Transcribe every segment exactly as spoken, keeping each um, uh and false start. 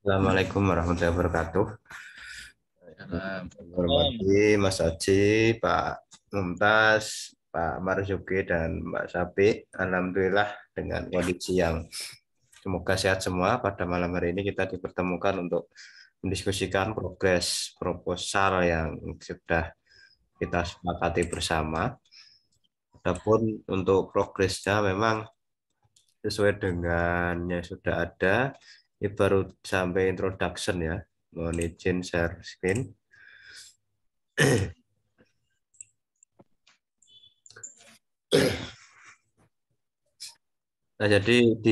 Assalamualaikum warahmatullahi wabarakatuh. Salam. Hormati Mas Aji, Pak Mumtaz, Pak Marzuki, dan Mbak Sapi. Alhamdulillah dengan kondisi yang semoga sehat semua. Pada malam hari ini kita dipertemukan untuk mendiskusikan progres proposal yang sudah kita sepakati bersama. Adapun untuk progresnya memang sesuai dengan yang sudah ada. Ini baru sampai introduction ya. Mohon izin share screen. Nah, jadi di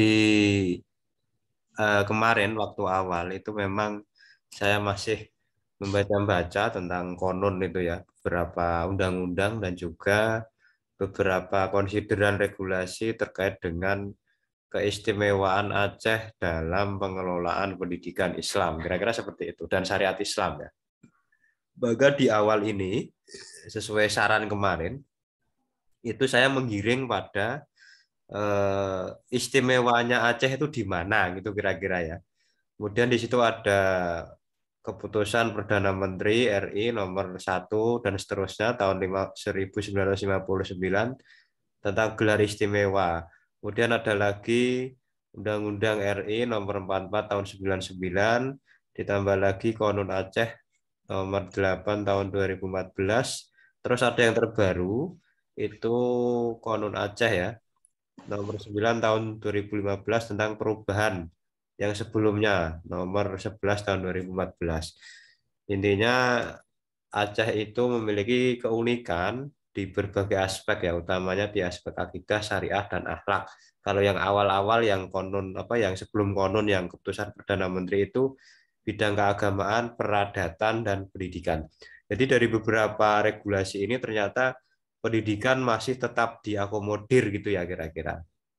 eh, kemarin waktu awal itu memang saya masih membaca-baca tentang konon itu ya, beberapa undang-undang dan juga beberapa konsideran regulasi terkait dengan keistimewaan Aceh dalam pengelolaan pendidikan Islam. Kira-kira seperti itu dan syariat Islam ya. Bahkan di awal ini sesuai saran kemarin itu saya menggiring pada eh, istimewanya Aceh itu di mana gitu kira-kira ya. Kemudian di situ ada keputusan Perdana Menteri R I nomor satu dan seterusnya tahun seribu sembilan ratus lima puluh sembilan tentang gelar istimewa. Kemudian ada lagi Undang-Undang R I nomor empat puluh empat tahun sembilan puluh sembilan, ditambah lagi Konun Aceh nomor delapan tahun dua ribu empat belas. Terus ada yang terbaru itu Konun Aceh ya, nomor sembilan tahun dua ribu lima belas tentang perubahan yang sebelumnya nomor sebelas tahun dua ribu empat belas. Intinya Aceh itu memiliki keunikan di berbagai aspek ya, utamanya di aspek akidah, syariah dan akhlak. Kalau yang awal-awal yang konon apa yang sebelum konon yang keputusan Perdana Menteri itu bidang keagamaan, peradatan dan pendidikan. Jadi dari beberapa regulasi ini ternyata pendidikan masih tetap diakomodir gitu ya kira-kira.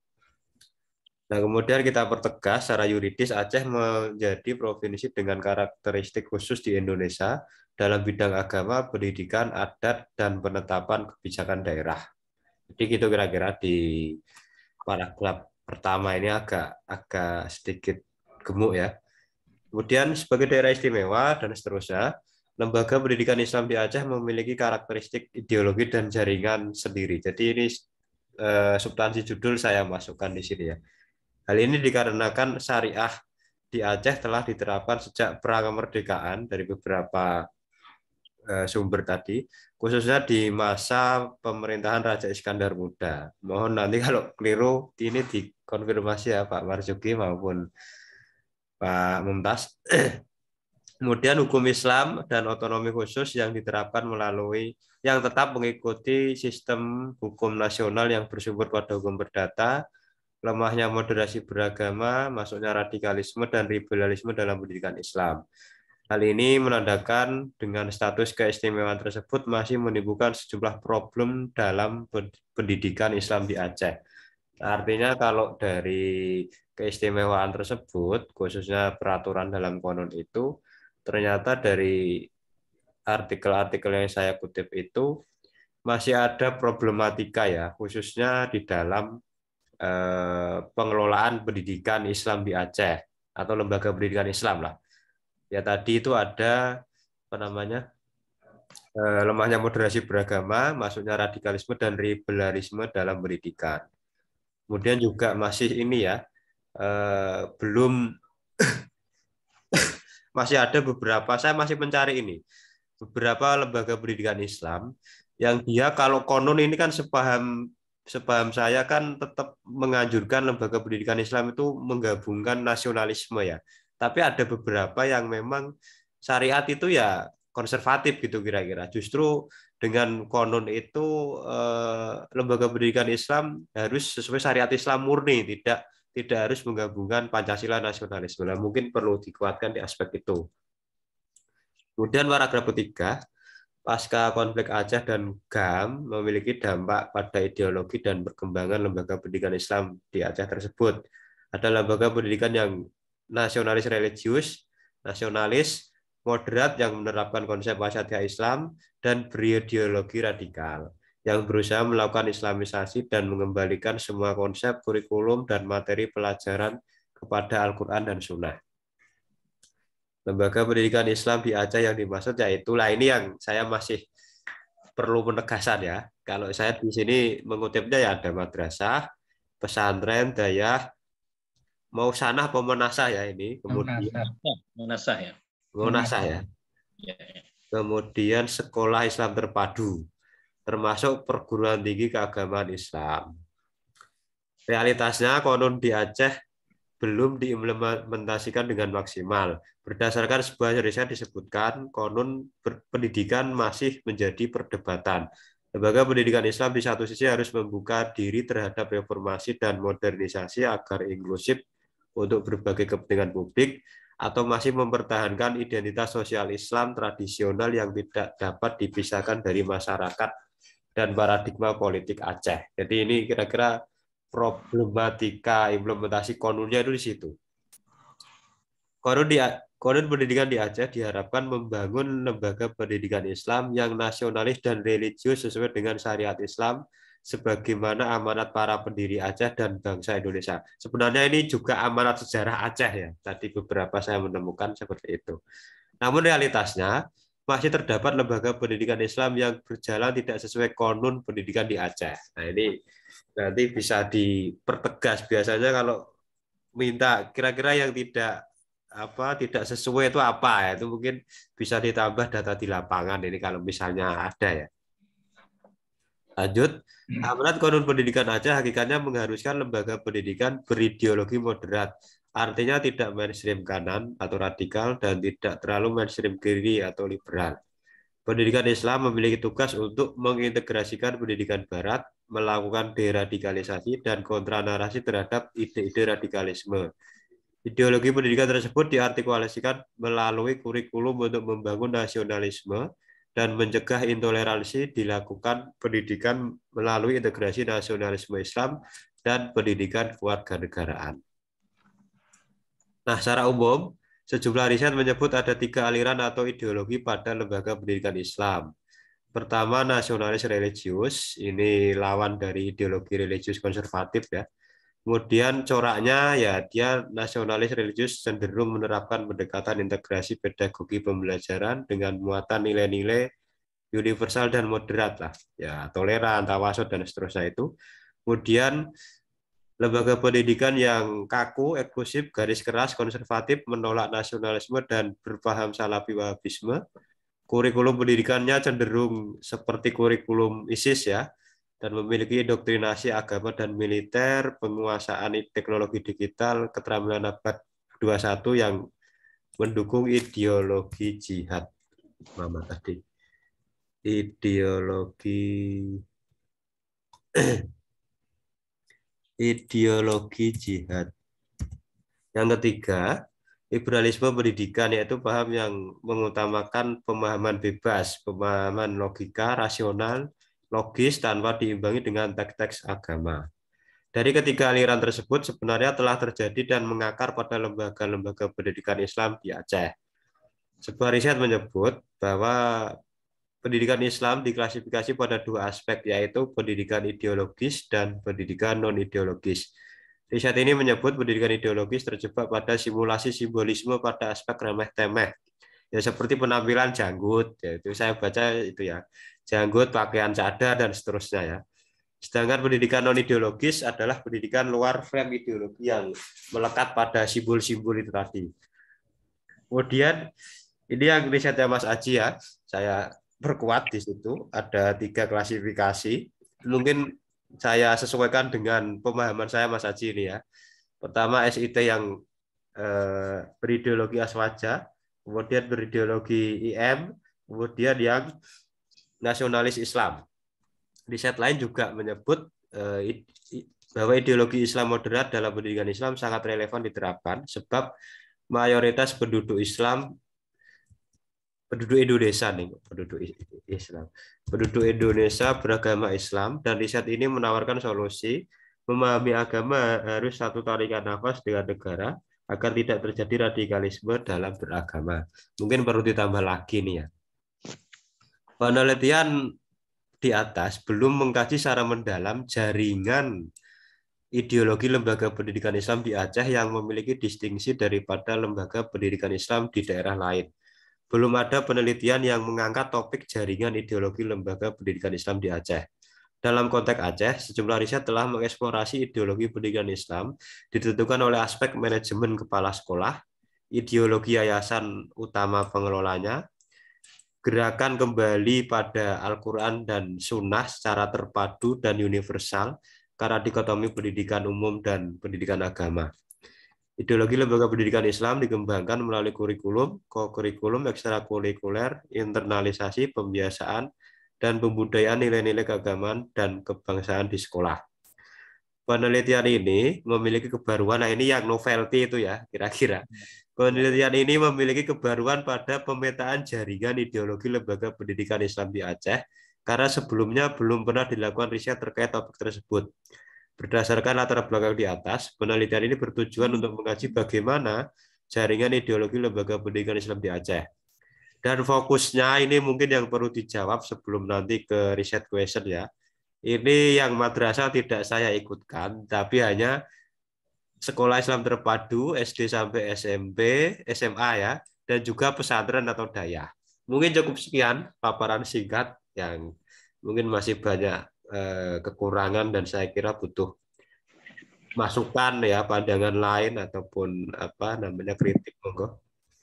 Nah, kemudian kita pertegas secara yuridis Aceh menjadi provinsi dengan karakteristik khusus di Indonesia dalam bidang agama, pendidikan, adat, dan penetapan kebijakan daerah. Jadi gitu kira-kira di paragraf pertama ini agak agak sedikit gemuk ya. Kemudian sebagai daerah istimewa dan seterusnya, lembaga pendidikan Islam di Aceh memiliki karakteristik ideologi dan jaringan sendiri. Jadi ini eh, substansi judul saya masukkan di sini ya. Hal ini dikarenakan syariah di Aceh telah diterapkan sejak pra kemerdekaan dari beberapa eh, sumber tadi, khususnya di masa pemerintahan Raja Iskandar Muda. Mohon nanti kalau keliru ini dikonfirmasi ya Pak Marzuki maupun Pak Mumtaz. Kemudian hukum Islam dan otonomi khusus yang diterapkan melalui yang tetap mengikuti sistem hukum nasional yang bersumber pada hukum perdata, lemahnya moderasi beragama, masuknya radikalisme dan liberalisme dalam pendidikan Islam. Hal ini menandakan dengan status keistimewaan tersebut masih menimbulkan sejumlah problem dalam pendidikan Islam di Aceh. Artinya kalau dari keistimewaan tersebut, khususnya peraturan dalam konon itu, ternyata dari artikel-artikel yang saya kutip itu masih ada problematika ya, khususnya di dalam eh, pengelolaan pendidikan Islam di Aceh atau lembaga pendidikan Islam lah. Ya tadi itu ada apa namanya eh, lemahnya moderasi beragama, masuknya radikalisme dan liberalisme dalam pendidikan. Kemudian juga masih ini ya eh, belum masih ada beberapa saya masih mencari ini beberapa lembaga pendidikan Islam yang dia kalau konon ini kan sepaham sepaham saya kan tetap menganjurkan lembaga pendidikan Islam itu menggabungkan nasionalisme ya. Tapi ada beberapa yang memang syariat itu ya konservatif gitu kira-kira. Justru dengan konon itu eh, lembaga pendidikan Islam harus sesuai syariat Islam murni, tidak tidak harus menggabungkan Pancasila nasionalisme. Nah, mungkin perlu dikuatkan di aspek itu. Kemudian paragraf ketiga, pasca konflik Aceh dan G A M memiliki dampak pada ideologi dan perkembangan lembaga pendidikan Islam di Aceh tersebut. Ada lembaga pendidikan yang nasionalis religius, nasionalis, moderat yang menerapkan konsep wasyatiah Islam, dan berideologi radikal yang berusaha melakukan islamisasi dan mengembalikan semua konsep, kurikulum, dan materi pelajaran kepada Al-Quran dan Sunnah. Lembaga pendidikan Islam di Aceh yang dimaksud ya itulah ini yang saya masih perlu penegasan ya. Kalau saya di sini mengutipnya ya ada madrasah, pesantren, dayah, mau sanah pemenasah ya ini, kemudian Menasah. Menasah ya. menasah ya. Ya, ya. Kemudian sekolah Islam terpadu, termasuk perguruan tinggi keagamaan Islam. Realitasnya konon di Aceh belum diimplementasikan dengan maksimal. Berdasarkan sebuah riset disebutkan, konon pendidikan masih menjadi perdebatan. Lembaga pendidikan Islam di satu sisi harus membuka diri terhadap reformasi dan modernisasi agar inklusif untuk berbagai kepentingan publik, atau masih mempertahankan identitas sosial Islam tradisional yang tidak dapat dipisahkan dari masyarakat dan paradigma politik Aceh. Jadi ini kira-kira problematika implementasi konunnya itu di situ. Konun, di, konun pendidikan di Aceh diharapkan membangun lembaga pendidikan Islam yang nasionalis dan religius sesuai dengan syariat Islam sebagaimana amanat para pendiri Aceh dan bangsa Indonesia. Sebenarnya ini juga amanat sejarah Aceh ya. Tadi beberapa saya menemukan seperti itu. Namun realitasnya masih terdapat lembaga pendidikan Islam yang berjalan tidak sesuai konun pendidikan di Aceh. Nah ini nanti bisa dipertegas. Biasanya kalau minta kira-kira yang tidak apa tidak sesuai itu apa ya, itu mungkin bisa ditambah data di lapangan ini kalau misalnya ada ya. Lanjut, amanat konun pendidikan Aceh hakikatnya mengharuskan lembaga pendidikan berideologi moderat, artinya tidak mainstream kanan atau radikal dan tidak terlalu mainstream kiri atau liberal. Pendidikan Islam memiliki tugas untuk mengintegrasikan pendidikan Barat, melakukan deradikalisasi dan kontranarasi terhadap ide-ide radikalisme. Ideologi pendidikan tersebut diartikulasikan melalui kurikulum untuk membangun nasionalisme dan mencegah intoleransi, dilakukan pendidikan melalui integrasi nasionalisme Islam dan pendidikan kewarganegaraan. Nah, secara umum, sejumlah riset menyebut ada tiga aliran atau ideologi pada lembaga pendidikan Islam. Pertama, nasionalis religius, ini lawan dari ideologi religius konservatif ya. Kemudian coraknya ya dia nasionalis religius cenderung menerapkan pendekatan integrasi pedagogi pembelajaran dengan muatan nilai-nilai universal dan moderat lah, ya toleran, tawasud dan seterusnya itu. Kemudian lembaga pendidikan yang kaku, eksklusif, garis keras, konservatif, menolak nasionalisme dan berpaham salafi wahabisme. Kurikulum pendidikannya cenderung seperti kurikulum ISIS ya, dan memiliki doktrinasi agama dan militer, penguasaan teknologi digital, keterampilan abad dua puluh satu yang mendukung ideologi jihad. Mama tadi. Ideologi ideologi jihad. Yang ketiga, liberalisme pendidikan, yaitu paham yang mengutamakan pemahaman bebas, pemahaman logika, rasional, logis tanpa diimbangi dengan teks-teks agama. Dari ketiga aliran tersebut sebenarnya telah terjadi dan mengakar pada lembaga-lembaga pendidikan Islam di Aceh. Sebuah riset menyebut bahwa pendidikan Islam diklasifikasi pada dua aspek, yaitu pendidikan ideologis dan pendidikan non-ideologis. Riset ini menyebut pendidikan ideologis terjebak pada simulasi simbolisme pada aspek remeh-temeh. Ya seperti penampilan janggut, yaitu saya baca itu ya, janggut, pakaian cadar dan seterusnya ya. Sedangkan pendidikan non-ideologis adalah pendidikan luar frame ideologi yang melekat pada simbol-simbol itu tadi. Kemudian ini yang risetnya Mas Aji ya, saya perkuat di situ ada tiga klasifikasi. Mungkin saya sesuaikan dengan pemahaman saya Mas Aji ini ya. Pertama S I T yang eh, berideologi Aswaja, kemudian berideologi I M, kemudian yang nasionalis Islam. Riset lain juga menyebut eh, bahwa ideologi Islam moderat dalam pendidikan Islam sangat relevan diterapkan sebab mayoritas penduduk Islam, penduduk Indonesia nih, penduduk Islam, penduduk Indonesia beragama Islam, dan riset ini menawarkan solusi memahami agama harus satu tarikan nafas dengan negara agar tidak terjadi radikalisme dalam beragama. Mungkin perlu ditambah lagi nih ya. Penelitian di atas belum mengkaji secara mendalam jaringan ideologi lembaga pendidikan Islam di Aceh yang memiliki distingsi daripada lembaga pendidikan Islam di daerah lain. Belum ada penelitian yang mengangkat topik jaringan ideologi lembaga pendidikan Islam di Aceh. Dalam konteks Aceh, sejumlah riset telah mengeksplorasi ideologi pendidikan Islam ditentukan oleh aspek manajemen kepala sekolah, ideologi yayasan utama pengelolanya, gerakan kembali pada Al-Quran dan Sunnah secara terpadu dan universal karena dikotomi pendidikan umum dan pendidikan agama. Ideologi lembaga pendidikan Islam dikembangkan melalui kurikulum, ko-kurikulum, ekstrakurikuler, internalisasi, pembiasaan, dan pembudayaan nilai-nilai keagamaan dan kebangsaan di sekolah. Penelitian ini memiliki kebaruan, nah ini yang novelty itu ya, kira-kira. Penelitian ini memiliki kebaruan pada pemetaan jaringan ideologi lembaga pendidikan Islam di Aceh, karena sebelumnya belum pernah dilakukan riset terkait topik tersebut. Berdasarkan latar belakang di atas, penelitian ini bertujuan untuk mengkaji bagaimana jaringan ideologi lembaga pendidikan Islam di Aceh. Dan fokusnya ini mungkin yang perlu dijawab sebelum nanti ke riset question ya. Ini yang madrasah tidak saya ikutkan, tapi hanya sekolah Islam terpadu, S D sampai S M P, S M A ya, dan juga pesantren atau daya. Mungkin cukup sekian paparan singkat yang mungkin masih banyak eh, kekurangan dan saya kira butuh masukan ya, pandangan lain ataupun apa namanya kritik, monggo.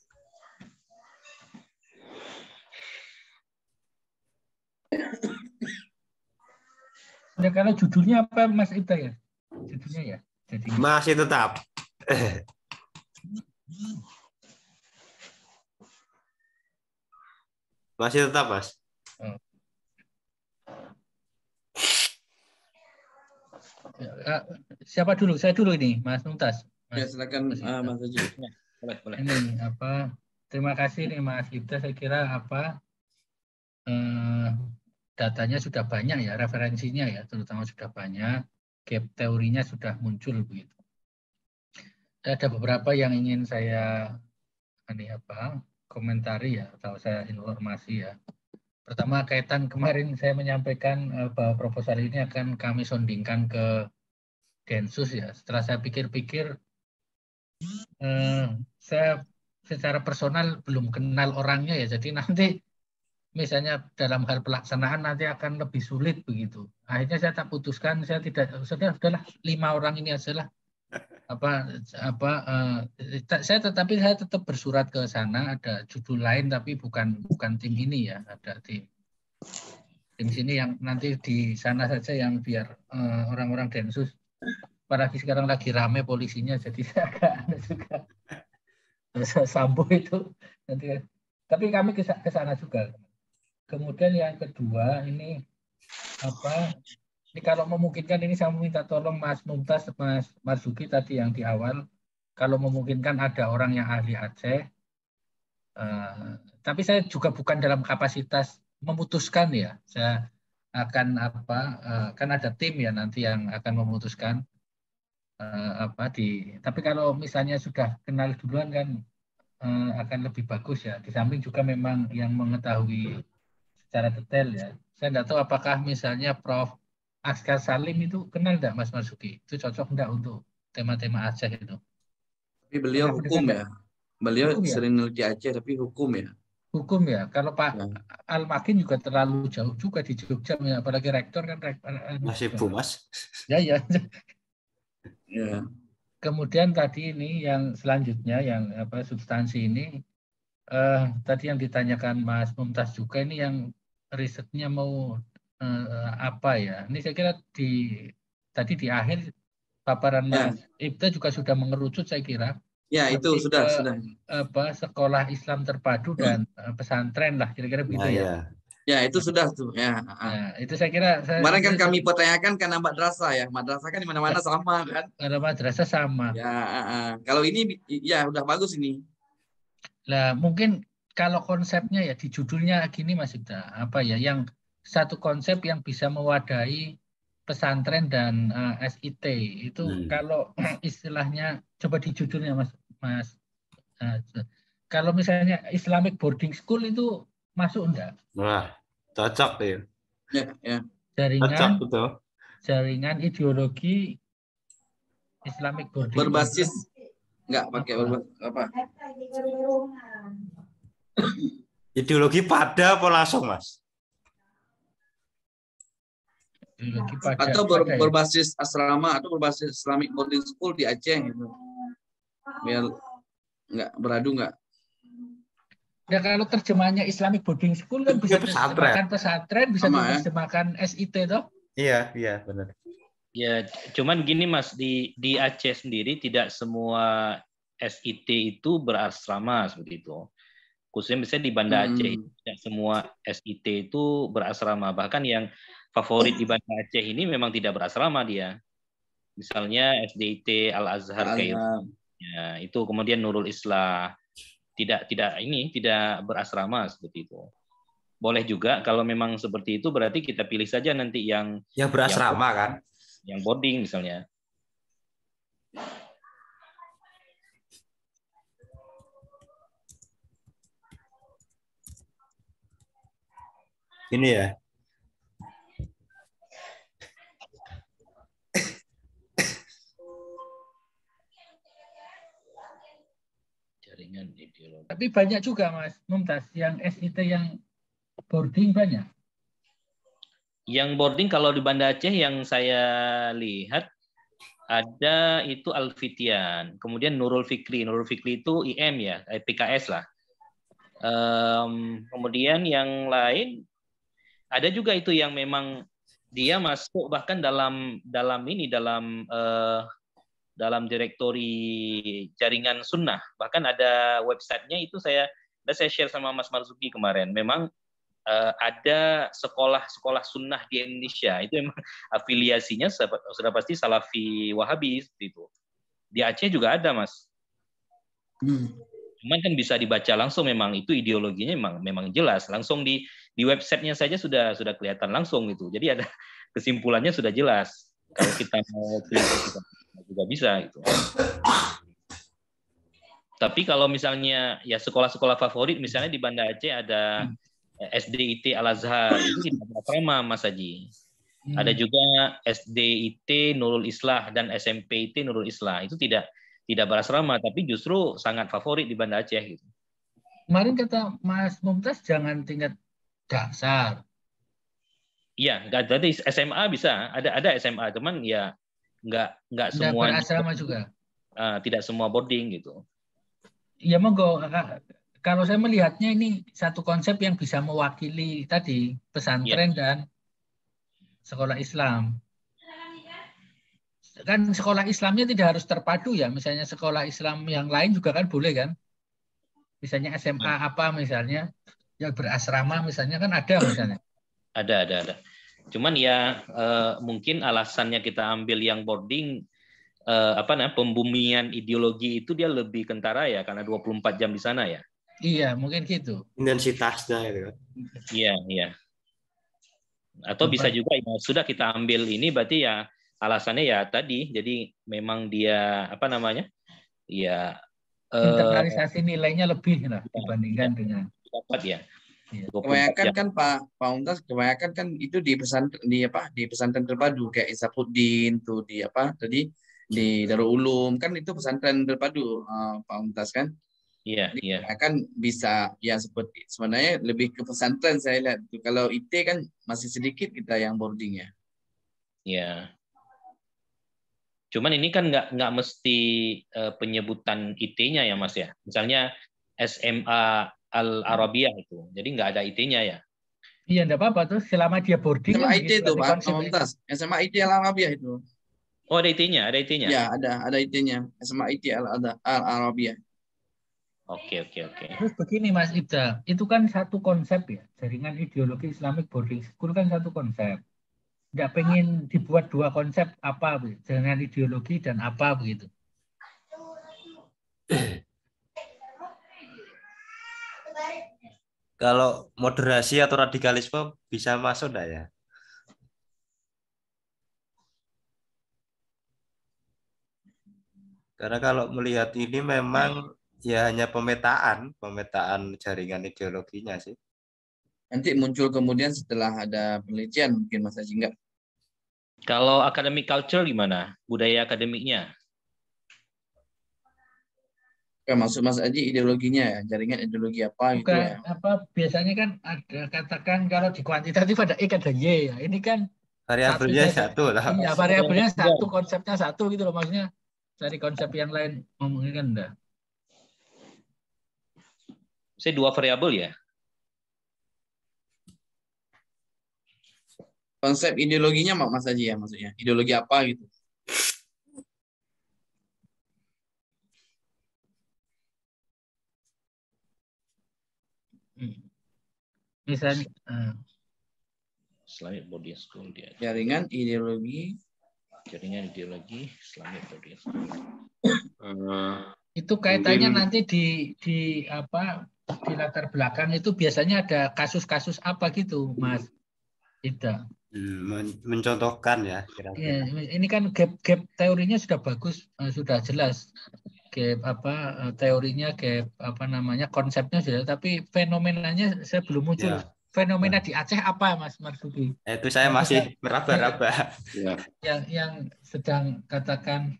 Ya, kalau judulnya apa Mas Ibta ya? Judulnya ya. Jadi masih tetap. Masih tetap, Mas. Oh. Ya, siapa dulu? Saya dulu ini, Mas Mumtaz. Mas, ya, silakan Mas, uh, Mas Haji. Boleh, boleh. Ini apa? Terima kasih nih Mas Ibta. Saya kira apa? Eh, datanya sudah banyak ya, referensinya ya, terutama sudah banyak, gap teorinya sudah muncul begitu. Ada beberapa yang ingin saya ini apa komentari ya, atau saya informasi ya. Pertama, kaitan kemarin saya menyampaikan eh, bahwa proposal ini akan kami sondingkan ke Densus ya. Setelah saya pikir-pikir, eh, saya secara personal belum kenal orangnya ya, jadi nanti misalnya dalam hal pelaksanaan nanti akan lebih sulit begitu. Akhirnya saya tak putuskan, saya tidak, sudah sudahlah lima orang ini aja lah. Apa apa uh, saya tetapi saya tetap bersurat ke sana, ada judul lain tapi bukan bukan tim ini ya, ada tim tim sini yang nanti di sana saja yang biar uh, orang-orang Densus, apalagi sekarang lagi rame polisinya, jadi saya agak ada juga Sambo itu nanti, tapi kami ke sana juga. Kemudian yang kedua ini apa? Ini kalau memungkinkan ini saya minta tolong Mas Mumtaz, Mas Marzuki tadi yang di awal, kalau memungkinkan ada orang yang ahli Aceh. Uh, tapi saya juga bukan dalam kapasitas memutuskan ya. Saya akan apa? Uh, kan ada tim ya nanti yang akan memutuskan uh, apa di. Tapi kalau misalnya sudah kenal duluan kan uh, akan lebih bagus ya. Di samping juga memang yang mengetahui secara detail ya. Saya nggak tahu apakah misalnya Prof Askar Salim itu kenal enggak Mas Marzuki? Itu cocok enggak untuk tema-tema Aceh itu? Tapi beliau hukum ya. Beliau hukum sering ya? Di Aceh tapi hukum ya. Hukum ya. Kalau Pak ya. Al-Makin juga terlalu jauh juga di Jogja ya. Apalagi rektor kan rektor. Masih Bu Mas. Ya ya. Ya. Kemudian tadi ini yang selanjutnya yang apa substansi ini eh, tadi yang ditanyakan Mas Mumtaz juga ini yang risetnya mau eh, apa ya? Ini saya kira di tadi di akhir paparan ya. Mas Ibta juga sudah mengerucut saya kira. Ya itu sudah ke, sudah. Apa sekolah Islam terpadu dan uh, pesantren lah kira-kira begitu nah, ya. ya. Ya itu sudah tuh ya. Nah, itu saya kira. Saya, Kemarin kan saya, kami pertanyakan karena madrasah ya, madrasah kan di mana-mana sama kan. Karena madrasah sama. Ya uh, uh. Kalau ini ya udah bagus ini. Lah mungkin kalau konsepnya ya di judulnya gini Mas Ibta, apa ya yang satu konsep yang bisa mewadahi pesantren dan uh, S I T itu hmm. Kalau istilahnya coba di judulnya Mas Mas uh, kalau misalnya Islamic boarding school itu masuk enggak? Wah, cocok ya. Ya, ya. Jaringan cocok betul. Jaringan ideologi Islamic boarding. Berbasis nggak pakai berbasis apa? Ideologi pada apa langsung, Mas? Ideologi pada, Atau ber, pada ya? berbasis asrama atau berbasis Islamic boarding school di Aceh gitu. Biar nggak beradu nggak? Ya kalau terjemahannya Islamic boarding school kan bisa Ya, pesantren. diterjemahkan pesantren, bisa Sama, ya? diterjemahkan S I T toh? Iya, iya, benar. Ya, cuman gini Mas, di di Aceh sendiri tidak semua S I T itu berasrama seperti itu. Khususnya misalnya di Banda Aceh, Hmm. tidak semua S I T itu berasrama. Bahkan yang favorit di Banda Aceh ini memang tidak berasrama dia. Misalnya S D I T Al-Azhar kayak Al-Azhar. ya, itu kemudian Nurul Islah. Tidak tidak ini tidak berasrama seperti itu. Boleh juga kalau memang seperti itu berarti kita pilih saja nanti yang Yang berasrama yang, kan? yang boarding misalnya. Ini ya. Jaringan ideologi. Tapi banyak juga Mas Mumtaz yang S I T yang boarding banyak. Yang boarding kalau di Banda Aceh yang saya lihat ada itu Al-Fitian, kemudian Nurul Fikri. Nurul Fikri itu I M ya, P K S lah. Um, kemudian yang lain ada juga itu yang memang dia masuk bahkan dalam dalam ini dalam uh, dalam direktori jaringan sunnah. Bahkan ada websitenya itu saya saya share sama Mas Marzuki kemarin. Memang uh, ada sekolah-sekolah sunnah di Indonesia itu memang afiliasinya sudah pasti Salafi Wahabi itu. Di Aceh juga ada Mas. Hmm. Cuman kan bisa dibaca langsung memang itu ideologinya memang memang jelas langsung di di websitenya saja sudah sudah kelihatan langsung gitu. Jadi ada kesimpulannya sudah jelas. Kalau kita mau klik juga bisa gitu. Tapi kalau misalnya ya sekolah-sekolah favorit misalnya di Banda Aceh ada S D I T Al-Azhar itu tidak berasrama Mas Haji. Hmm. Ada juga S D I T Nurul Islah dan S M P I T Nurul Islah itu tidak tidak berasrama tapi justru sangat favorit di Banda Aceh gitu. Kemarin kata Mas Mumtaz jangan tingkat dasar. Iya, nggak jadi S M A bisa, ada ada S M A cuman ya nggak nggak semua berasrama juga. Uh, tidak semua boarding gitu. Ya monggo. Kalau saya melihatnya ini satu konsep yang bisa mewakili tadi pesantren ya. Dan sekolah Islam. Kan sekolah Islamnya tidak harus terpadu ya. Misalnya sekolah Islam yang lain juga kan boleh kan. Misalnya S M A hmm. apa misalnya yang berasrama misalnya kan ada misalnya. Ada ada ada. Cuman ya eh, mungkin alasannya kita ambil yang boarding eh, apa namanya pembumian ideologi itu dia lebih kentara ya karena dua puluh empat jam di sana ya. Iya, mungkin gitu. Intensitasnya itu kan. Iya, iya. Atau bisa juga ya sudah kita ambil ini berarti ya alasannya ya tadi jadi memang dia apa namanya? Ya internalisasi uh, nilainya lebih lah dibandingkan ya, dengan dapat ya. Kebanyakan kan Pak Pak Mumtaz, kebanyakan kan itu di pesantren di apa di pesantren terpadu kayak Isapuddin tuh di apa tadi di Darul Ulum kan itu pesantren terpadu uh, Pak Mumtaz kan. Iya, iya. Kan bisa ya seperti sebenarnya lebih ke pesantren saya lihat. Kalau I T kan masih sedikit kita yang boarding ya. Iya. Cuman ini kan nggak nggak mesti uh, penyebutan I T-nya ya Mas ya. Misalnya S M A Al-Arabiyah itu. Jadi nggak ada I T-nya ya. Iya, enggak apa-apa tuh selama dia boarding. S M A I T itu Pak Mumtaz. S M A I T Al-Arabiyah itu. Oh, ada I T-nya, ada I T-nya. Ya, ada ada I T-nya. S M A I T Al-Arabiyah. Oke, oke, oke. Terus begini Mas Ibda, itu kan satu konsep ya. Jaringan ideologi Islamic boarding school kan satu konsep. Nggak pengen dibuat dua konsep apa dengan ideologi dan apa begitu. Kalau moderasi atau radikalisme bisa masuk enggak ya? Karena kalau melihat ini memang ya hanya pemetaan, pemetaan jaringan ideologinya sih. Nanti muncul kemudian setelah ada penelitian mungkin Mas Haji enggak? Kalau academic culture gimana? Budaya akademiknya? Oke, maksud Mas Aji ideologinya ya, jaringan ideologi apa gitu Bukan ya. apa biasanya kan ada katakan kalau di kuantitatif ada X ada Y ya. Ini kan satu Variabelnya saja. satu lah. Iya, variabelnya satu, konsepnya satu gitu loh. Maksudnya dari konsep yang lain ngomongin kan enggak. Saya dua variabel ya. Konsep ideologinya Mak Mas Aji ya maksudnya. Ideologi apa gitu. Hmm. Misalnya uh, Islamic Boarding School dia. Jaringan ideologi. Jaringan ideologi Islamic Boarding School. Uh, itu kaitannya mungkin, nanti di di apa di latar belakang itu biasanya ada kasus-kasus apa gitu, Mas? Tidak. Hmm, mencontohkan ya kira-kira. Ya, ini kan gap-gap teorinya sudah bagus, sudah jelas. Gap apa teorinya, gap apa namanya, konsepnya sudah, tapi fenomenanya saya belum muncul. Ya. Fenomena di Aceh apa, Mas Marzuki? Itu saya Yang masih sedang- meraba-raba. ya, Yang yang sedang katakan,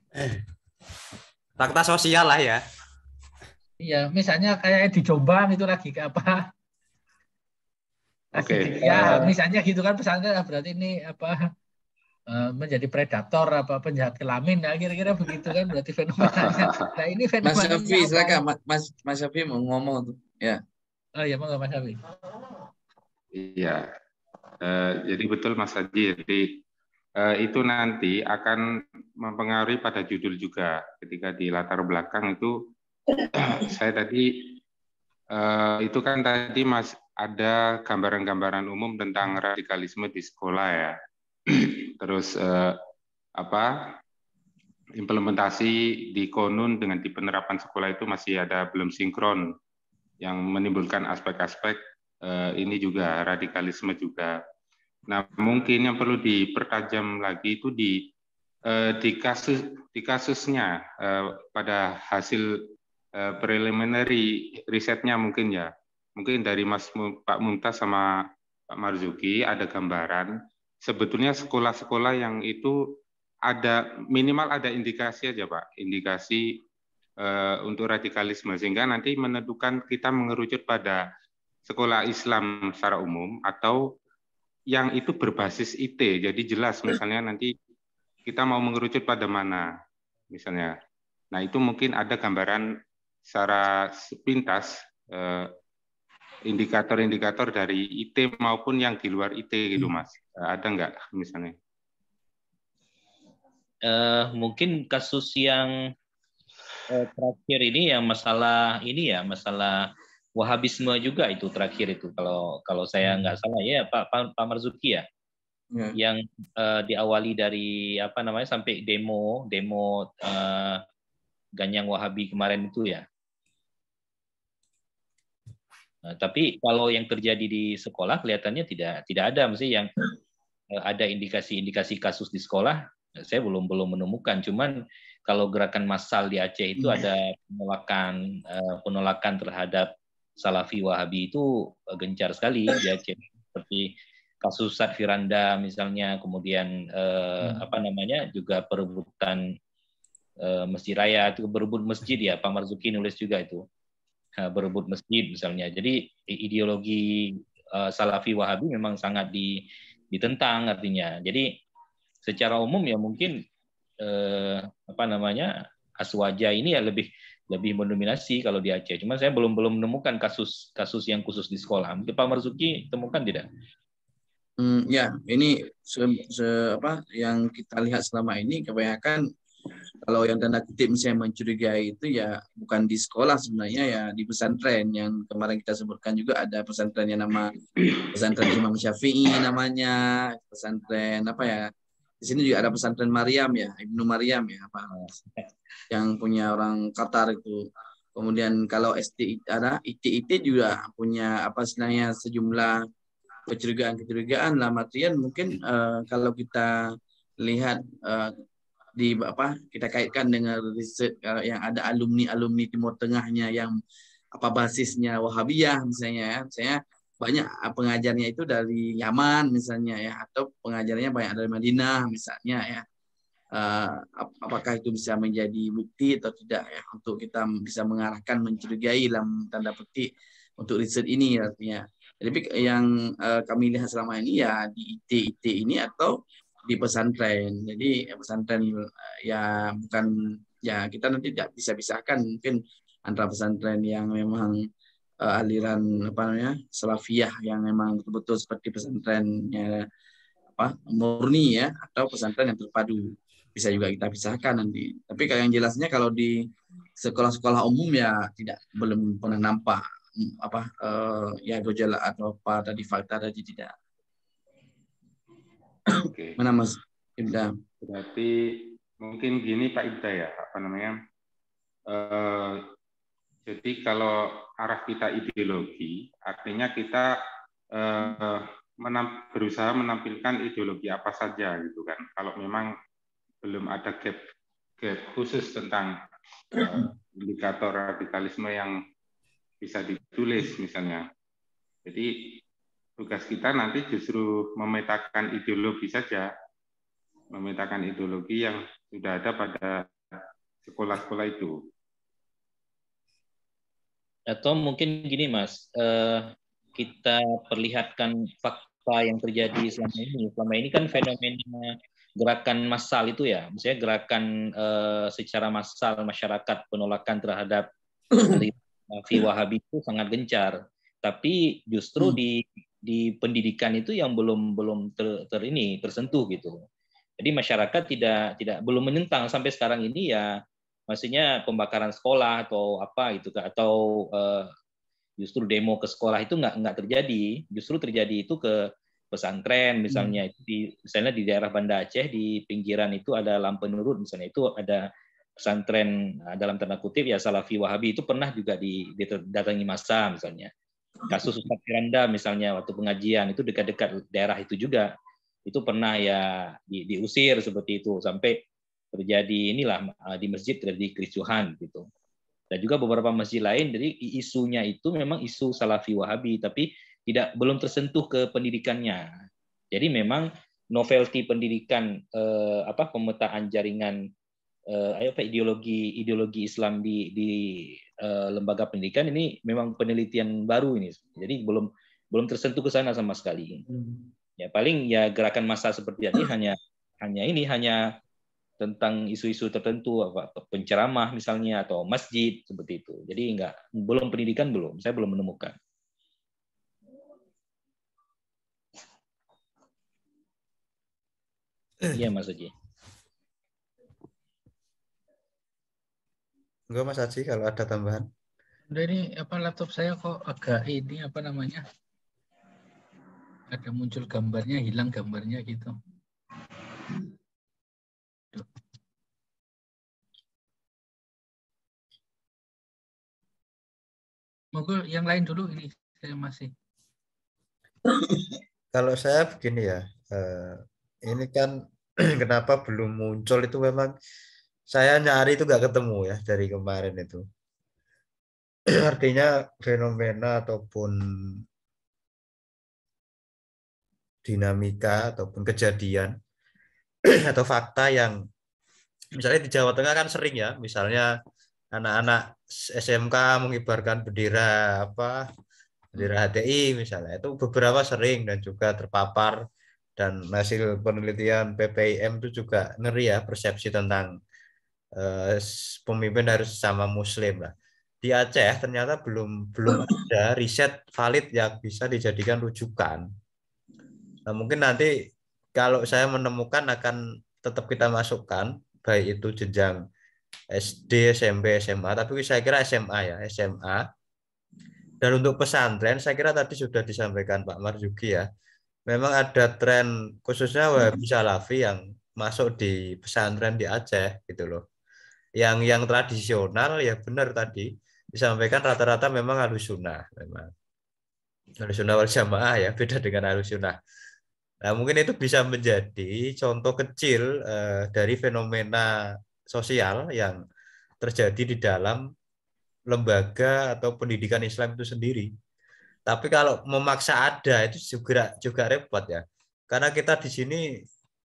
Fakta sosial lah ya. ya misalnya kayak di Jombang itu lagi ke apa? oke. Lagi- ya uh, misalnya gitu kan, pesantren berarti ini apa eh, menjadi predator apa penjahat kelamin, ya kira-kira begitu kan berarti fenomenanya. Nah ini Mas fenomenanya Syafi, apa? silakan Mas Mas, Mas Syafi mau ngomong tuh. Ya. Oh ya, mau Mas Syafi. Iya, Eh, jadi betul Mas Haji. Jadi eh, itu nanti akan mempengaruhi pada judul juga. Ketika di latar belakang itu, saya tadi eh, itu kan tadi Mas ada gambaran-gambaran umum tentang radikalisme di sekolah ya. Terus eh, apa implementasi di Konun dengan di penerapan sekolah itu masih ada belum sinkron, yang menimbulkan aspek-aspek eh, ini juga radikalisme juga. Nah, mungkin yang perlu dipertajam lagi itu di eh, di kasus di kasusnya eh, pada hasil eh, preliminary risetnya mungkin ya. Mungkin dari Mas Pak Mumtaz sama Pak Marzuki ada gambaran sebetulnya sekolah-sekolah yang itu ada minimal ada indikasi aja Pak, indikasi eh, untuk radikalisme sehingga nanti menentukan kita mengerucut pada sekolah Islam secara umum atau yang itu berbasis I T. Jadi jelas misalnya nanti kita mau mengerucut pada mana misalnya. Nah, itu mungkin ada gambaran secara sepintas eh, indikator-indikator dari I T maupun yang di luar I T gitu Mas. Eh, ada nggak misalnya? Eh, mungkin kasus yang eh, terakhir ini yang masalah ini ya, masalah Wahabisme juga itu terakhir itu kalau kalau saya nggak salah ya Pak Pak, Pak Marzuki ya, Ya. yang eh, diawali dari apa namanya sampai demo demo eh, Ganyang Wahabi kemarin itu ya. Nah, tapi kalau yang terjadi di sekolah kelihatannya tidak tidak ada, mesti yang eh, ada indikasi-indikasi kasus di sekolah saya belum belum menemukan. Cuman kalau gerakan massal di Aceh itu ada penolakan eh, penolakan terhadap Salafi Wahabi itu gencar sekali di Aceh, seperti kasus Sad Firanda misalnya, kemudian eh, Hmm. apa namanya juga perebutan eh, Masjid Raya, itu berebut masjid ya, Pak Marzuki nulis juga itu eh, berebut masjid misalnya. Jadi ideologi eh, Salafi Wahabi memang sangat di, ditentang artinya. Jadi secara umum ya mungkin eh, apa namanya Aswaja ini ya lebih lebih mendominasi kalau di Aceh. Cuma saya belum belum menemukan kasus kasus yang khusus di sekolah. Mungkin Pak Marzuki temukan tidak? Hmm, ya, ini se, se- apa yang kita lihat selama ini kebanyakan kalau yang tanda kutip misalnya mencurigai itu ya bukan di sekolah sebenarnya, ya di pesantren yang kemarin kita sebutkan juga ada pesantren yang nama pesantren Imam Syafi'i namanya, pesantren apa ya, di sini juga ada pesantren Maryam ya, Ibnu Maryam ya apa yang punya orang Qatar itu. Kemudian kalau S T ada I T I T juga punya apa istilahnya sejumlah kecurigaan-kecurigaan lah materian mungkin eh, kalau kita lihat eh, di apa kita kaitkan dengan riset eh, yang ada alumni-alumni Timur Tengahnya yang apa basisnya Wahabiyah misalnya ya, misalnya banyak pengajarnya itu dari Yaman misalnya ya, atau pengajarnya banyak dari Madinah misalnya ya. uh, apakah itu bisa menjadi bukti atau tidak ya untuk kita bisa mengarahkan mencurigai dalam tanda petik untuk riset ini artinya. Jadi yang uh, kami lihat selama ini ya di I T I T ini atau di pesantren. Jadi pesantren uh, ya bukan ya kita nanti tidak bisa pisahkan mungkin antara pesantren yang memang uh, aliran apa namanya salafiyah yang memang betul-betul seperti pesantrennya apa murni ya atau pesantren yang terpadu bisa juga kita pisahkan nanti. Tapi kalau yang jelasnya kalau di sekolah-sekolah umum ya tidak belum pernah nampak apa uh, ya gejala atau apa tadi fakta tadi tidak. Oke. Mana Mas Ibda? Berarti mungkin gini Pak Ibda ya, apa namanya? Uh, jadi kalau arah kita ideologi, artinya kita uh, menam, berusaha menampilkan ideologi apa saja gitu kan. Kalau memang belum ada gap, gap khusus tentang uh, indikator radikalisme yang bisa ditulis misalnya. Jadi tugas kita nanti justru memetakan ideologi saja, memetakan ideologi yang sudah ada pada sekolah-sekolah itu. Atau mungkin gini Mas, eh, kita perlihatkan fakta yang terjadi selama ini. Selama ini kan fenomena gerakan massal itu ya, misalnya gerakan eh, secara massal masyarakat penolakan terhadap Salafi Wahabi itu sangat gencar, tapi justru di di pendidikan itu yang belum belum ter, ter ini tersentuh gitu. Jadi masyarakat tidak tidak belum menentang sampai sekarang ini ya, maksudnya pembakaran sekolah atau apa gitu atau uh, justru demo ke sekolah itu nggak nggak terjadi, justru terjadi itu ke pesantren misalnya hmm. di misalnya di daerah Banda Aceh di pinggiran itu ada Lampen Nurut misalnya itu ada pesantren dalam tanda kutip ya Salafi Wahabi itu pernah juga didatangi massa misalnya. Kasus Ustaz Firanda misalnya waktu pengajian itu dekat-dekat daerah itu juga itu pernah ya di, diusir seperti itu sampai terjadi inilah di masjid terjadi kericuhan gitu. Dan juga beberapa masjid lain jadi isunya itu memang isu Salafi Wahabi tapi tidak belum tersentuh ke pendidikannya. Jadi memang novelty pendidikan eh, apa pemetaan jaringan Uh, apa ideologi ideologi Islam di di uh, lembaga pendidikan ini memang penelitian baru ini, jadi belum belum tersentuh ke sana sama sekali. Hmm. Ya paling ya gerakan massa seperti ini hanya hanya ini hanya tentang isu-isu tertentu apa penceramah misalnya atau masjid seperti itu. Jadi enggak belum pendidikan belum, saya belum menemukan. Iya Mas Haji. Enggak Mas Haji kalau ada tambahan. Udah ini apa laptop saya kok agak ini apa namanya? Ada muncul gambarnya, hilang gambarnya gitu. Tuh. Monggo yang lain dulu ini saya masih. Kalau saya begini ya, eh, ini kan kenapa belum muncul itu memang saya nyari itu nggak ketemu ya dari kemarin itu. Artinya fenomena ataupun dinamika ataupun kejadian atau fakta yang misalnya di Jawa Tengah kan sering ya, misalnya anak-anak S M K mengibarkan bendera apa bendera H T I misalnya, itu beberapa sering dan juga terpapar, dan hasil penelitian P P I M itu juga ngeri ya, persepsi tentang eh, pemimpin harus sama Muslim lah. Di Aceh ternyata belum belum ada riset valid yang bisa dijadikan rujukan. Nah, mungkin nanti kalau saya menemukan akan tetap kita masukkan, baik itu jenjang S D, S M P, S M A, tapi saya kira S M A ya, S M A. Dan untuk pesantren, saya kira tadi sudah disampaikan Pak Marzuki ya, memang ada tren khususnya Wahabi Salafi yang masuk di pesantren di Aceh gitu loh. Yang yang tradisional ya benar tadi disampaikan rata-rata memang Ahlus Sunnah, memang Ahlus Sunnah wal Jamaah ya, beda dengan Ahlus Sunnah. Nah, mungkin itu bisa menjadi contoh kecil eh, dari fenomena sosial yang terjadi di dalam lembaga atau pendidikan Islam itu sendiri. Tapi kalau memaksa ada itu juga juga repot ya. Karena kita di sini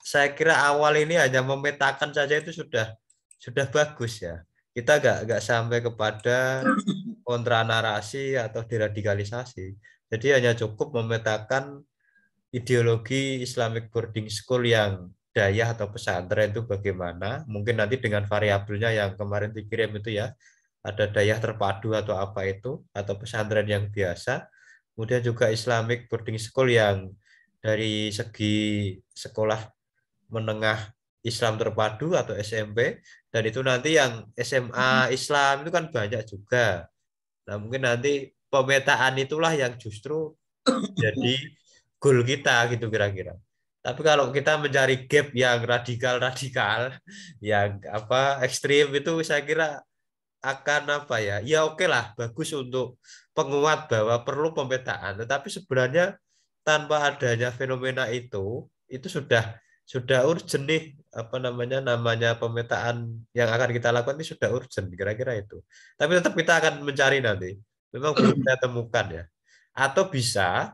saya kira awal ini hanya memetakan saja itu sudah sudah bagus ya. Kita nggak nggak sampai kepada kontra narasi atau deradikalisasi. Jadi hanya cukup memetakan ideologi Islamic boarding school yang dayah atau pesantren itu bagaimana. Mungkin nanti dengan variabelnya yang kemarin dikirim itu ya, ada dayah terpadu atau apa itu, atau pesantren yang biasa. Kemudian juga Islamic boarding school yang dari segi sekolah menengah Islam terpadu atau S M P, dan itu nanti yang S M A Islam itu kan banyak juga. Nah, mungkin nanti pemetaan itulah yang justru jadi goal kita gitu kira-kira. Tapi kalau kita mencari gap yang radikal-radikal, yang apa ekstrim itu saya kira akan apa ya? Ya oke lah, bagus untuk penguat bahwa perlu pemetaan. Tetapi sebenarnya tanpa adanya fenomena itu, itu sudah sudah urgent nih apa namanya namanya pemetaan yang akan kita lakukan ini sudah urgent kira-kira itu. Tapi tetap kita akan mencari nanti. Memang belum saya temukan ya. Atau bisa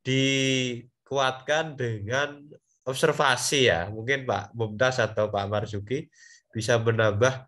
dikuatkan dengan observasi ya. Mungkin Pak Mumtaz atau Pak Marzuki bisa menambah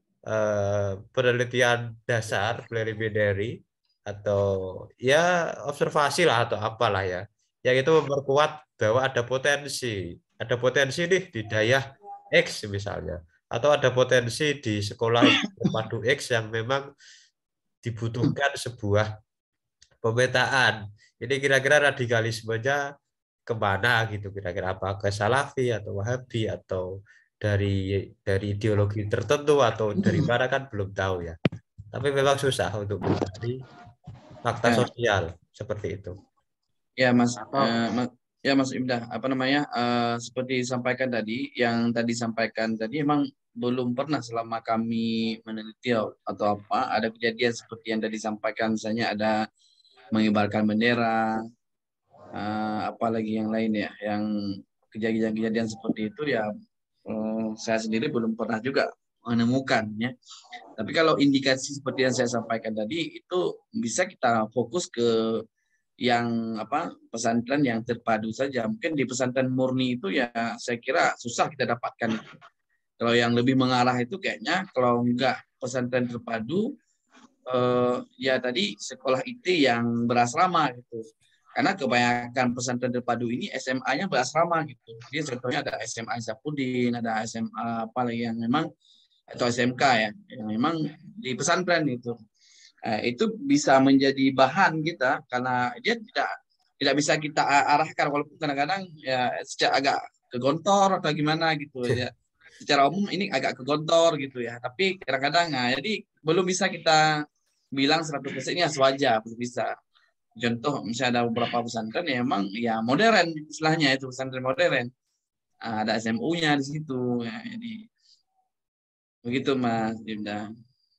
eh, penelitian dasar preliminary atau ya observasi lah atau apalah ya. Yang itu memperkuat bahwa ada potensi, ada potensi nih di daerah X misalnya, atau ada potensi di sekolah terpadu X yang memang dibutuhkan sebuah pemetaan. Jadi kira-kira radikalismenya kemana gitu kira-kira apa ke Salafi atau Wahabi atau dari dari ideologi tertentu atau dari mana kan belum tahu ya. Tapi memang susah untuk mencari fakta Ya, sosial seperti itu. ya Mas, Atau eh, Mas ya Mas Ibda, apa namanya? eh, seperti disampaikan tadi, yang tadi disampaikan tadi emang belum pernah selama kami meneliti atau apa ada kejadian seperti yang tadi disampaikan, misalnya ada mengibarkan bendera, eh, apalagi yang lain ya, yang kejadian-kejadian seperti itu ya, eh, saya sendiri belum pernah juga menemukan ya. Tapi kalau indikasi seperti yang saya sampaikan tadi itu bisa kita fokus ke yang apa pesantren yang terpadu saja. Mungkin di pesantren murni itu ya saya kira susah kita dapatkan itu. Kalau yang lebih mengarah itu kayaknya kalau enggak pesantren terpadu, eh, ya tadi sekolah I T yang berasrama gitu. Karena kebanyakan pesantren terpadu ini S M A-nya berasrama gitu. Jadi contohnya ada S M A Izapuddin, ada S M A apa lagi yang memang atau S M K ya, yang memang di pesantren itu. Nah, itu bisa menjadi bahan kita karena dia tidak tidak bisa kita arahkan walaupun kadang-kadang ya secara agak kegontor atau gimana gitu ya. Secara umum ini agak kegontor gitu ya. Tapi kadang-kadang nah, jadi belum bisa kita bilang seratus persen ini aswaja, belum bisa. Contoh misalnya ada beberapa pesantren yang memang ya modern istilahnya itu pesantren modern. Nah, ada S M U-nya di situ ya, jadi begitu Mas Ibda.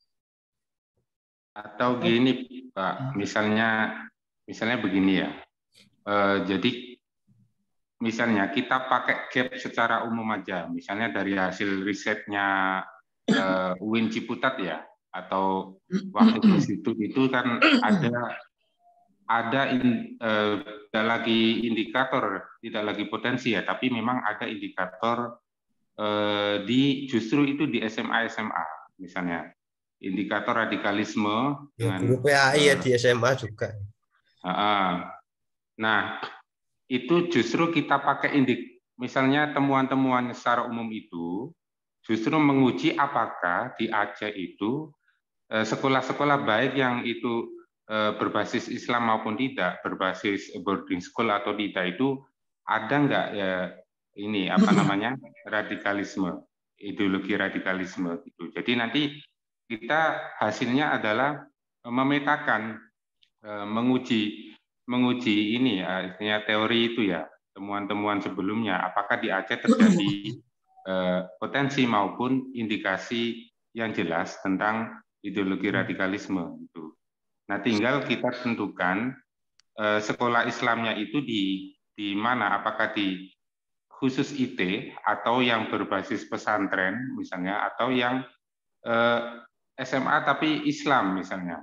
atau gini Pak, misalnya misalnya begini ya. Eh, jadi misalnya kita pakai gap secara umum aja, misalnya dari hasil risetnya eh, U I N Ciputat ya, atau waktu di situ itu kan ada ada in, eh, tidak lagi indikator, tidak lagi potensi ya, tapi memang ada indikator eh, di justru itu di S M A S M A misalnya indikator radikalisme Ya, dengan guru P A I ya eh, di S M A juga. uh, nah itu justru kita pakai indik, misalnya temuan-temuan secara umum itu justru menguji apakah di Aceh itu sekolah-sekolah baik yang itu berbasis Islam maupun tidak, berbasis boarding school atau tidak itu ada nggak ya ini apa namanya radikalisme, ideologi radikalisme gitu. Jadi nanti kita hasilnya adalah memetakan, menguji menguji ini ya, artinya teori itu ya, temuan-temuan sebelumnya, apakah di Aceh terjadi eh, potensi maupun indikasi yang jelas tentang ideologi radikalisme itu. Nah, tinggal kita tentukan eh, sekolah Islamnya itu di di mana, apakah di khusus I T atau yang berbasis pesantren misalnya, atau yang eh, S M A tapi Islam misalnya.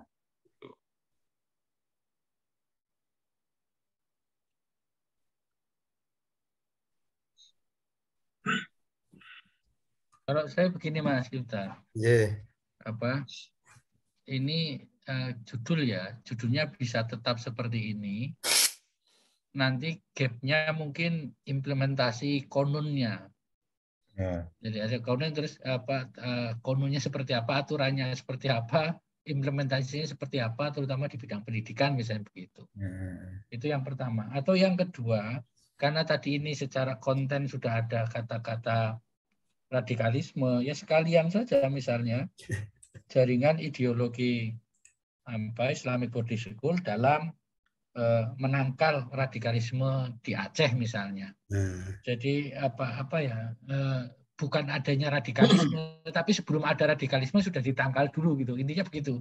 Kalau saya begini Mas Yuta, Yeah. apa ini uh, judul ya, judulnya bisa tetap seperti ini. Nanti gapnya mungkin implementasi konunnya. Yeah. Jadi ada konun terus apa uh, konunnya seperti apa, aturannya seperti apa, implementasinya seperti apa, terutama di bidang pendidikan misalnya begitu. Yeah. Itu yang pertama. Atau yang kedua, karena tadi ini secara konten sudah ada kata-kata radikalisme, ya sekalian saja misalnya jaringan ideologi apa Islamic Boarding School dalam eh, menangkal radikalisme di Aceh misalnya. Hmm. Jadi apa apa ya eh, bukan adanya radikalisme, tapi sebelum ada radikalisme sudah ditangkal dulu gitu. Intinya begitu.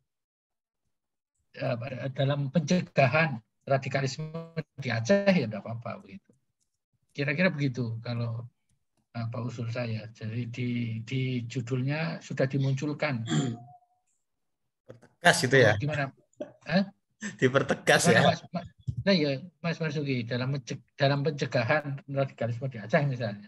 Eh, dalam pencegahan radikalisme di Aceh ya tidak apa-apa begitu. Kira-kira begitu kalau apa usul saya. Jadi di di judulnya sudah dimunculkan. Pertegas itu ya. Oh, gimana? Hah? Dipertegas gimana, ya. Mas, Mas, nah ya, Mas Marzuki dalam menceg, dalam pencegahan radikalisme di Aceh misalnya.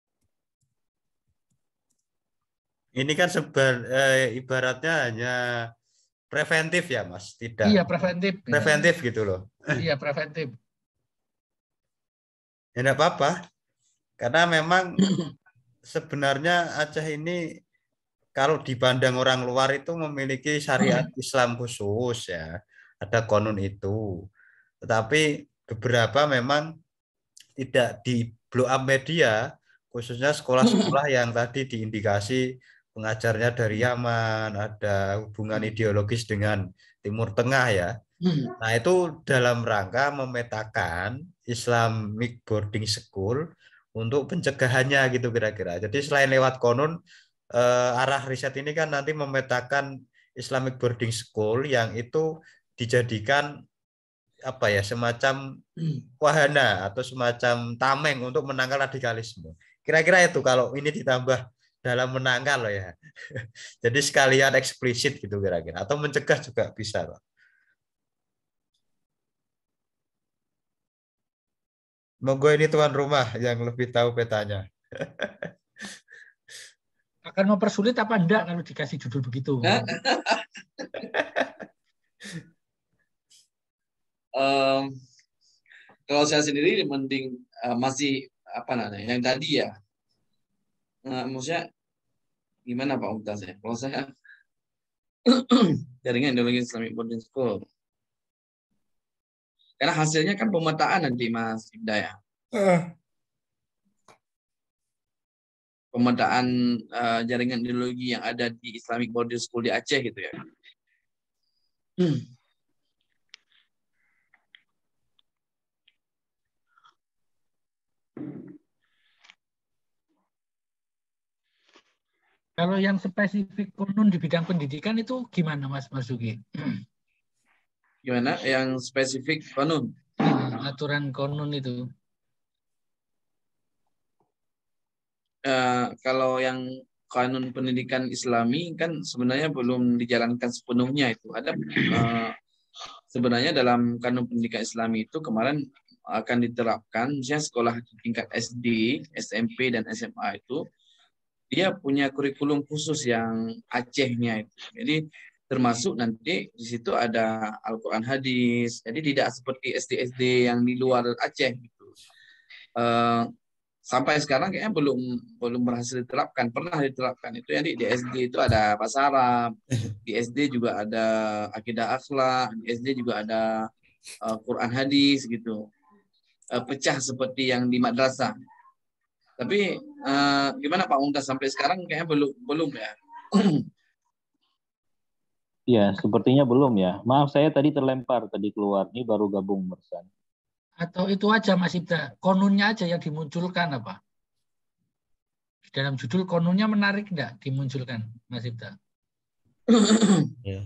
Ini kan sebar, eh, ibaratnya hanya preventif ya, Mas. Tidak. Iya preventif. Preventif ya. Gitu loh. Iya preventif. Ya enggak apa-apa. Karena memang sebenarnya Aceh ini kalau dipandang orang luar itu memiliki syariat Islam khusus ya. Ada konun itu. Tetapi beberapa memang tidak di blow up media, khususnya sekolah-sekolah yang tadi diindikasi pengajarnya dari Yaman, ada hubungan ideologis dengan Timur Tengah ya. Nah itu dalam rangka memetakan Islamic Boarding School untuk pencegahannya gitu kira-kira. Jadi selain lewat konun, eh, arah riset ini kan nanti memetakan Islamic Boarding School yang itu dijadikan apa ya semacam wahana atau semacam tameng untuk menangkal radikalisme. Kira-kira itu kalau ini ditambah dalam menangkal loh ya. Jadi sekalian eksplisit gitu kira-kira atau mencegah juga bisa loh. Monggo ini tuan rumah yang lebih tahu petanya. Akan mempersulit apa enggak kalau dikasih judul begitu? um, kalau saya sendiri mending uh, masih apa namanya yang tadi ya. Nah, maksudnya gimana Pak Umtaz ya? Kalau saya jaringan ideologi Islamic Boarding School. Karena hasilnya kan pemetaan nanti Mas Ibda ya. Pemetaan uh, jaringan ideologi yang ada di Islamic Boarding School di Aceh gitu ya. Hmm. Kalau yang spesifik konun di bidang pendidikan itu gimana Mas Marzuki? Gimana? Yang spesifik konun? Aturan konun itu. Uh, kalau yang kanun pendidikan Islami kan sebenarnya belum dijalankan sepenuhnya itu. Ada uh, sebenarnya dalam kanun pendidikan Islami itu kemarin akan diterapkan, misalnya sekolah tingkat S D, S M P dan S M A itu dia punya kurikulum khusus yang Acehnya itu. Jadi termasuk nanti di situ ada Al-Quran hadis. Jadi tidak seperti S D S D yang di luar Aceh gitu. Uh, sampai sekarang kayaknya belum belum berhasil diterapkan. Pernah diterapkan itu yang di, di S D itu ada bahasa Arab, di S D juga ada akidah akhlak, di S D juga ada uh, Quran hadis gitu. Uh, pecah seperti yang di madrasah. Tapi uh, gimana Pak Umtaz sampai sekarang kayaknya belum belum ya. Ya, sepertinya belum ya. Maaf saya tadi terlempar tadi keluar nih baru gabung Mersan. Atau itu aja Mas Ibda, konunnya aja yang dimunculkan apa? Di dalam judul konunnya menarik enggak dimunculkan Mas Ibda? Ya.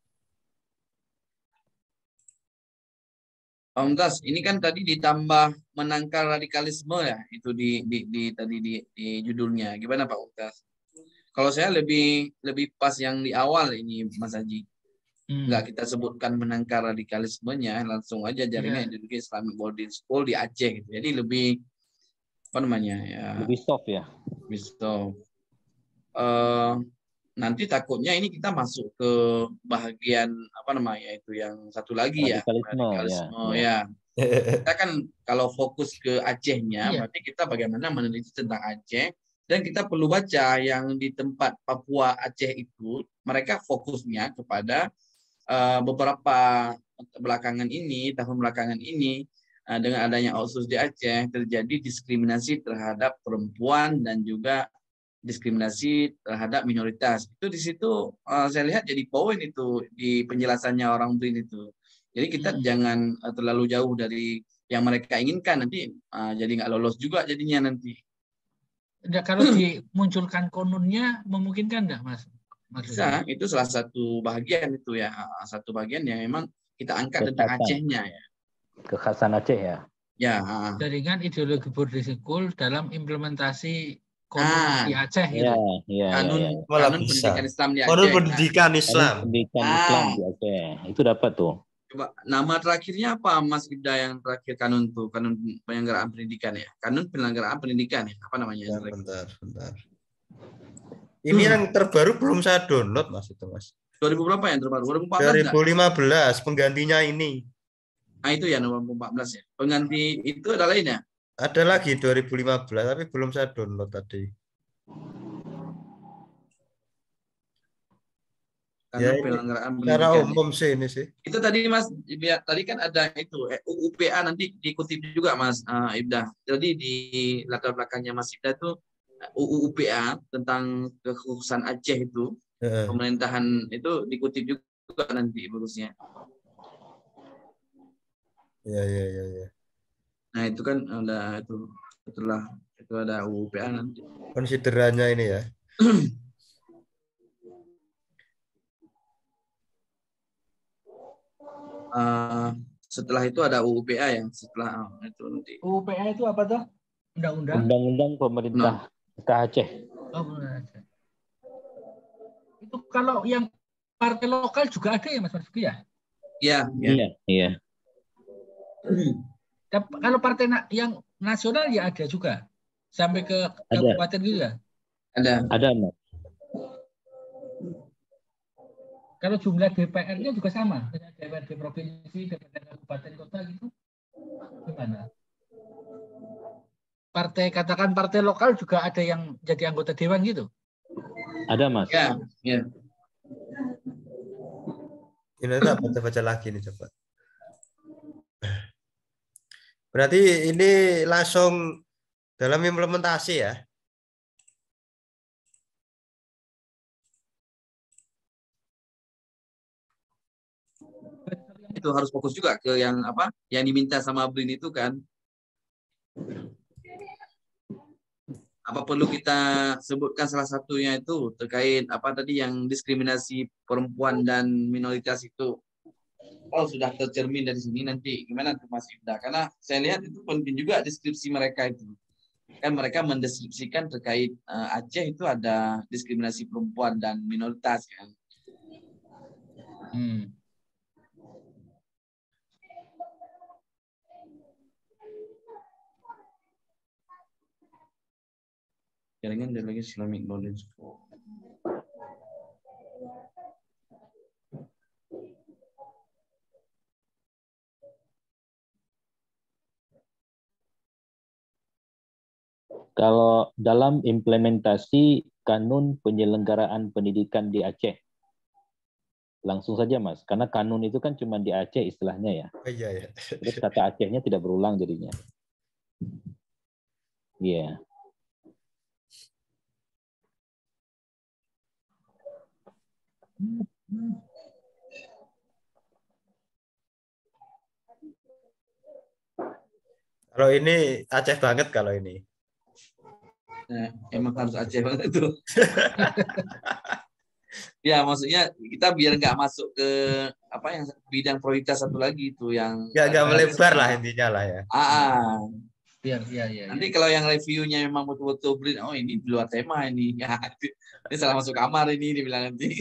Om Das, ini kan tadi ditambah menangkal radikalisme ya, itu di, di, di tadi di, di judulnya. Gimana Pak Umtas? Kalau saya lebih lebih pas yang di awal ini Mas Haji. Hmm. Nggak kita sebutkan menangkal radikalismenya, langsung aja jaringan yeah. Ideologi Islamic Boarding School di Aceh gitu. Jadi lebih apa namanya ya? Lebih soft ya. Lebih soft. eh, nanti takutnya ini kita masuk ke bagian apa namanya itu yang satu lagi ya, Radikalisme, ya, radikalisme ya. ya. Kita kan kalau fokus ke Acehnya, Iya. berarti kita bagaimana meneliti tentang Aceh, dan kita perlu baca yang di tempat Papua Aceh itu, mereka fokusnya kepada uh, beberapa belakangan ini, tahun belakangan ini, uh, dengan adanya otsus di Aceh, terjadi diskriminasi terhadap perempuan dan juga diskriminasi terhadap minoritas. Itu di situ uh, saya lihat jadi poin itu di penjelasannya orang BRIN itu. Jadi kita Hmm. jangan uh, terlalu jauh dari yang mereka inginkan, nanti uh, jadi nggak lolos juga jadinya nanti. Nah, kalau dimunculkan konunnya memungkinkan enggak, Mas? Bisa, itu salah satu bagian itu ya, satu bagian yang memang kita angkat tentang Kekhasan. Acehnya ya. Kekhasan Aceh ya. Ya. Jaringan ideologi boarding school dalam implementasi konun Ah, di Aceh Ya, gitu. ya, kanun ya, ya. Malah kanun bisa. pendidikan Islam di Aceh. Menurut Nah, pendidikan Islam. Pendidikan Ah. Islam di Aceh. Itu dapat tuh. coba nama terakhirnya apa Mas Ibda yang terakhir kanun tuh, kanun penyelenggaraan pendidikan ya, kanun penyelenggaraan pendidikan ya, apa namanya? Ya, bentar, bentar. Ini yang terbaru belum saya download Mas itu Mas. dua ribu berapa yang terbaru? dua ribu empat belas dua enggak? ribu lima belas penggantinya ini. Ah itu ya dua ribu empat belas ya. Pengganti itu ada lain ya? Ada lagi dua ribu lima belas tapi belum saya download tadi. Kanun Ya, ini penyelenggaraan secara pendidikan. umum sih ini sih. Itu tadi Mas, biar tadi kan ada itu eh, U U P A nanti dikutip juga Mas uh, Ibda. Jadi di latar belakangnya Mas Ibda itu U U P A tentang kekhususan Aceh itu, Heeh. pemerintahan itu dikutip juga nanti bagusnya. Ya, ya, ya, ya. Nah itu kan ada itu setelah itu ada U U P A nanti. Konsiderannya ini ya. Uh, setelah itu ada U U P A ya, setelah uh, itu nanti. U P A itu apa tuh? Undang-undang? Undang-undang pemerintah daerah Aceh. Oh, benar. Itu kalau yang partai lokal juga ada ya Mas Marzuki ya? Iya, ya. Iya, iya. Tapi kalau partai na- yang nasional ya ada juga. Sampai ke kabupaten gitu ya? Ada. Ada, Mas. Kalau jumlah D P R-nya juga sama dengan D P R D provinsi, D P R D kabupaten kota gitu. Gimana? Partai katakan partai lokal juga ada yang jadi anggota dewan gitu. Ada, Mas. Ya, ya. Ini tak baca-baca lagi nih coba. Berarti ini langsung dalam implementasi ya? Itu harus fokus juga ke yang apa? Yang diminta sama BRIN itu kan. Apa perlu kita sebutkan salah satunya itu terkait apa tadi yang diskriminasi perempuan dan minoritas itu? Oh sudah tercermin dari sini, nanti gimana tuh Mas Ibda? Karena saya lihat itu penting juga deskripsi mereka itu. Kan mereka mendeskripsikan terkait uh, Aceh itu ada diskriminasi perempuan dan minoritas kan. Hmm. Jaringan dari lagi Islamic Knowledge. Kalau dalam implementasi kanun penyelenggaraan pendidikan di Aceh. Langsung saja, Mas. Karena kanun itu kan cuma di Aceh istilahnya ya. Oh, iya, ya. Terus kata Acehnya tidak berulang jadinya. Iya. Yeah. Kalau ini Aceh banget kalau ini. Nah, emang harus Aceh banget itu. Ya, maksudnya kita biar nggak masuk ke apa yang bidang prioritas satu lagi itu yang Nggak nggak melebar lah intinya lah ya. Ah, Biar ya ya. nanti kalau yang reviewnya memang betul-betul BRIN, oh ini di luar tema ini, ya, ini salah masuk kamar ini dibilang nanti.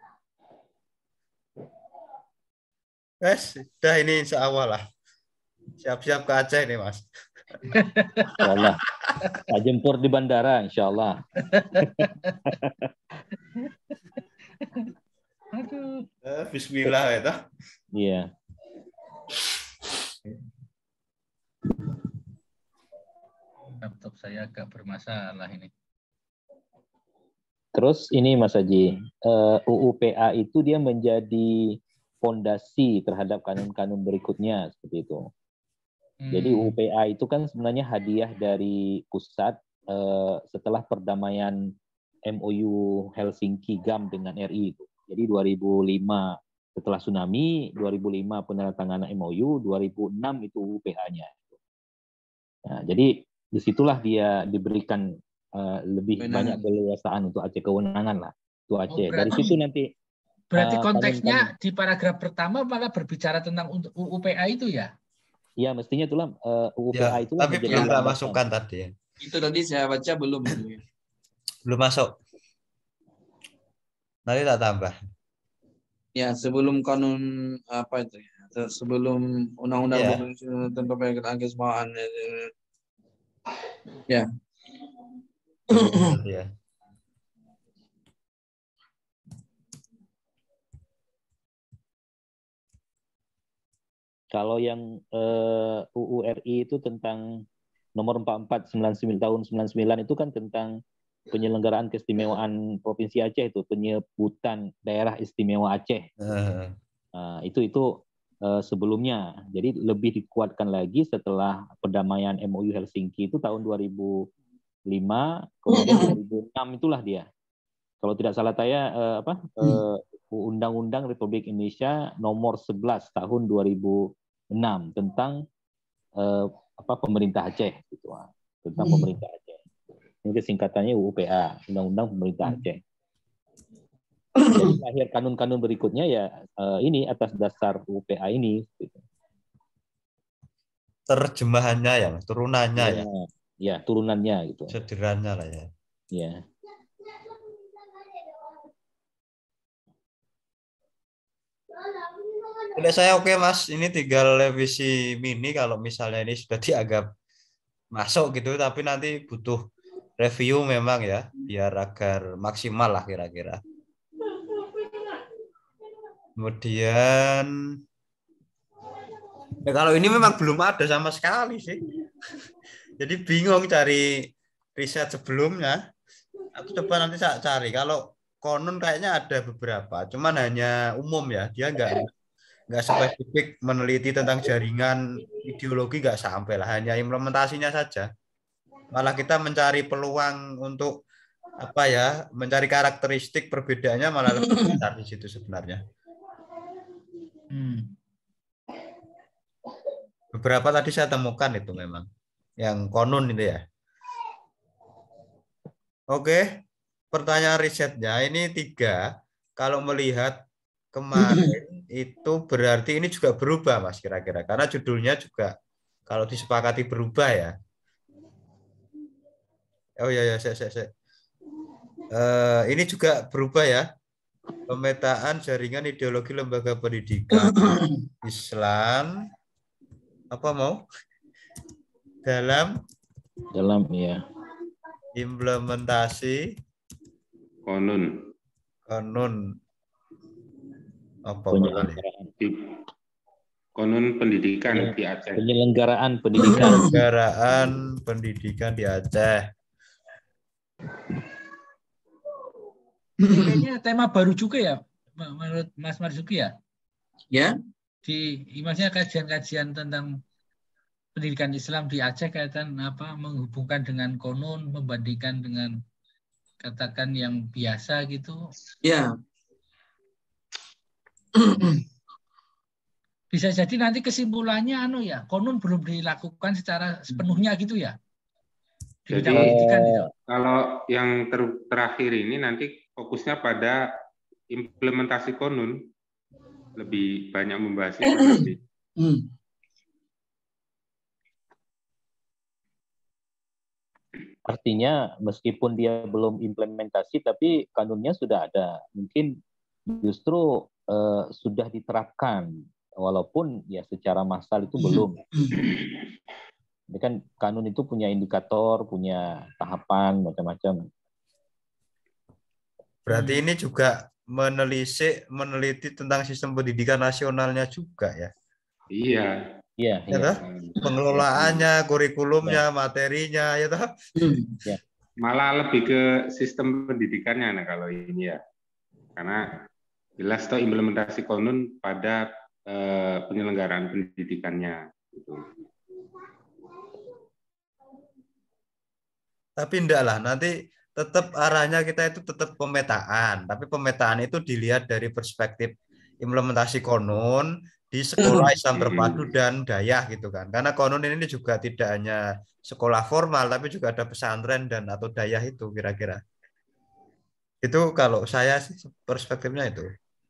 Wes, udah ini insya Allah lah. Siap-siap ke Aceh nih, Mas. Insya Allah. Tak jemput di bandara, insya Allah. Aduh. Eh, Bismillah itu. Iya. Laptop saya agak bermasalah ini. Terus ini Mas Haji, uh, U U P A itu dia menjadi fondasi terhadap kanun-kanun berikutnya seperti itu. Hmm. Jadi U U P A itu kan sebenarnya hadiah dari pusat uh, setelah perdamaian M O U Helsinki G A M dengan R I. Jadi dua ribu lima setelah tsunami, dua ribu lima penandatanganan M O U, dua ribu enam itu U U P A-nya. Nah, jadi disitulah dia diberikan uh, lebih Kewenangan. banyak keleluasaan untuk Aceh, kewenangan lah untuk Aceh. Oh, Dari berarti- situ nanti Berarti uh, konteksnya kanun-kanun- di paragraf pertama malah berbicara tentang U U P A itu ya? ya mestinya itulah uh, U U P A Ya, itu tapi menjadi belum tak landasan. masukkan tadi ya. Itu tadi saya baca belum. Belum masuk. Nanti tak tambah. Ya, sebelum kanun apa itu ya? Sebelum undang-undang Iya. tentang perbaikan kesemaan. Ya. Ya. Kalau yang uh, U U R I itu tentang nomor empat puluh empat sembilan puluh sembilan tahun sembilan puluh sembilan itu kan tentang penyelenggaraan keistimewaan Provinsi Aceh, itu penyebutan daerah istimewa Aceh. Uh, Nah, itu itu uh, sebelumnya. Jadi lebih dikuatkan lagi setelah perdamaian M O U Helsinki itu tahun dua ribu lima, kemudian dua ribu enam itulah dia. Kalau tidak salah saya uh, apa uh, Undang-Undang Republik Indonesia nomor sebelas tahun dua ribu enam tentang uh, apa pemerintah Aceh gitu. Tentang pemerintah Aceh. Ini singkatannya U U P A, Undang-Undang Pemerintah Aceh. Jadi lahir kanun-kanun berikutnya ya uh, ini atas dasar U U P A ini. Gitu. terjemahannya ya, turunannya ya. Ya, ya turunannya gitu. Sederhananya lah ya. Ya. Tidak saya oke Mas, ini tinggal revisi mini kalau misalnya ini sudah dianggap masuk gitu, tapi nanti butuh review memang ya, biar agar maksimal lah kira-kira. Kemudian, ya kalau ini memang belum ada sama sekali sih. Jadi bingung cari riset sebelumnya. Aku coba nanti saya cari. Kalau konon kayaknya ada beberapa, cuman hanya umum ya, dia nggak nggak spesifik meneliti tentang jaringan ideologi, nggak sampai lah, hanya implementasinya saja. Malah kita mencari peluang untuk apa ya, mencari karakteristik perbedaannya malah lebih besar di situ sebenarnya. Hmm. Beberapa tadi saya temukan itu memang yang konon itu ya. Oke, pertanyaan risetnya ini tiga. Kalau melihat kemarin itu berarti ini juga berubah Mas kira-kira, karena judulnya juga kalau disepakati berubah ya. Oh ya ya saya saya, saya. Uh, ini juga berubah ya, pemetaan jaringan ideologi lembaga pendidikan Islam apa mau dalam Dalam ya implementasi Konun. konun apa penyelenggaraan Di konun pendidikan di Aceh. penyelenggaraan pendidikan. penyelenggaraan pendidikan di Aceh. Ini kayaknya tema baru juga ya, menurut Mas Marzuki ya? Ya. Di maksudnya kajian-kajian tentang pendidikan Islam di Aceh kaitan apa menghubungkan dengan konun, membandingkan dengan katakan yang biasa gitu. Ya. Bisa jadi nanti kesimpulannya anu ya, konun belum dilakukan secara sepenuhnya gitu ya. Di Jadi bidang pendidikan gitu. Kalau yang ter terakhir ini nanti fokusnya pada implementasi konun, lebih banyak membahas itu nanti. Hmm. Artinya meskipun dia belum implementasi tapi kanunnya sudah ada. Mungkin justru uh, sudah diterapkan walaupun ya secara massal itu belum. Ini kan kanun itu punya indikator, punya tahapan macam-macam. Berarti ini juga menelisik, meneliti tentang sistem pendidikan nasionalnya juga ya. Iya. Iya, Ya iya. toh? Pengelolaannya, kurikulumnya, materinya, ya toh? Ya. Malah lebih ke sistem pendidikannya nah kalau ini ya. Karena jelas toh implementasi konun pada eh, penyelenggaraan pendidikannya gitu. Tapi enggak lah, nanti tetap arahnya kita itu tetap pemetaan. Tapi pemetaan itu dilihat dari perspektif implementasi konun di sekolah Islam terpadu dan dayah gitu kan. Karena konun ini juga tidak hanya sekolah formal, tapi juga ada pesantren dan atau dayah itu kira-kira. Itu kalau saya sih perspektifnya itu.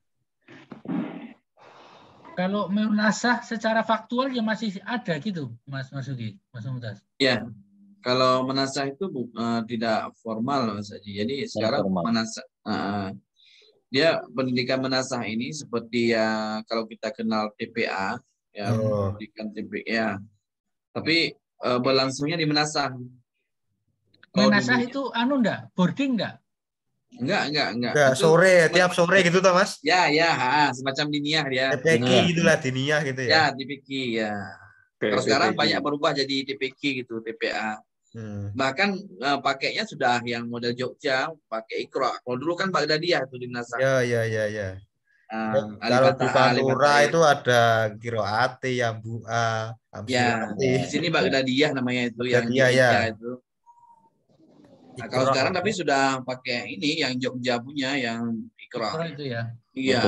Kalau menasah secara faktual ya masih ada gitu, Mas Masuki, Mas Mumtaz. Ya, kalau menasah itu uh, tidak formal Mas Haji. Jadi sekarang menasah, uh, dia pendidikan menasah ini seperti ya kalau kita kenal T P A, ya oh. pendidikan T P A. Ya. Tapi uh, berlangsungnya di menasah. Menasah itu anu enggak, boarding enggak? Enggak, enggak, enggak. Enggak, sore, tiap sore gitu toh, Mas? Ya, ya, ha, semacam diniyah dia. T P Q gitulah diniyah gitu ya. Ya, T P Q ya. Kalau sekarang banyak berubah jadi T P Q gitu, T P A. Hmm. Bahkan uh, pakainya sudah yang model Jogja, pakai Iqra. Kalau dulu kan Baghdadiyah itu di Menasah. Ya, ya, ya, ya. Uh, kalau di Pantura itu ada Kiroati, Yambua, Amsirati. Ya, di sini Baghdadiyah namanya itu, yang di ya. itu. Nah, kalau sekarang tapi sudah pakai ini yang Jogja punya yang Iqra. Iqra itu ya. Iya.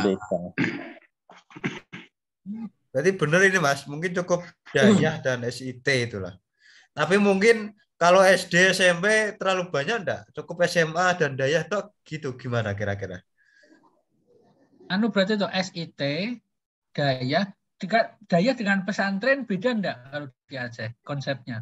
Berarti benar ini Mas, mungkin cukup dayah dan S I T itulah. Tapi mungkin kalau S D, S M P terlalu banyak enggak? Cukup S M A dan dayah toh gitu gimana kira-kira? Anu berarti itu S I T, dayah, dayah dengan pesantren beda enggak kalau di Aceh konsepnya?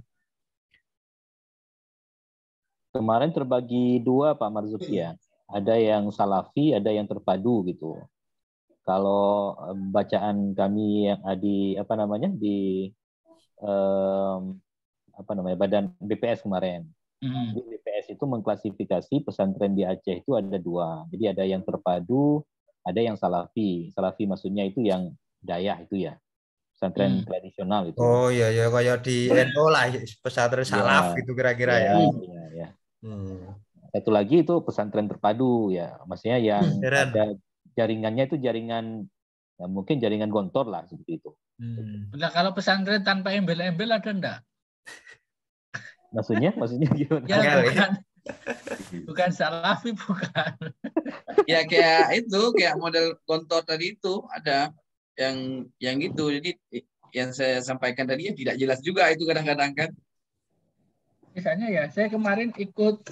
Kemarin terbagi dua Pak Marzuki ya. Ada yang salafi, ada yang terpadu gitu. Kalau bacaan kami yang di apa namanya di um, apa namanya Badan B P S kemarin. Hmm. Di B P S itu mengklasifikasi pesantren di Aceh itu ada dua. Jadi ada yang terpadu, ada yang salafi. Salafi maksudnya itu yang dayah itu ya. Pesantren hmm. tradisional itu. Oh iya ya kayak di N O lah pesantren salaf ya, gitu kira-kira ya. Ya, ya, ya. Hmm. Satu lagi itu pesantren terpadu ya, maksudnya yang Heran. Ada jaringannya itu jaringan ya mungkin jaringan gontor lah seperti itu. Hmm. Nah, kalau pesantren tanpa embel-embel ada enggak? Maksudnya, maksudnya gimana? Ya, bukan, bukan salafi bukan. Ya kayak itu kayak model gontor tadi itu ada yang yang gitu. Jadi yang saya sampaikan tadi ya tidak jelas juga itu kadang-kadang kan. Misalnya ya, saya kemarin ikut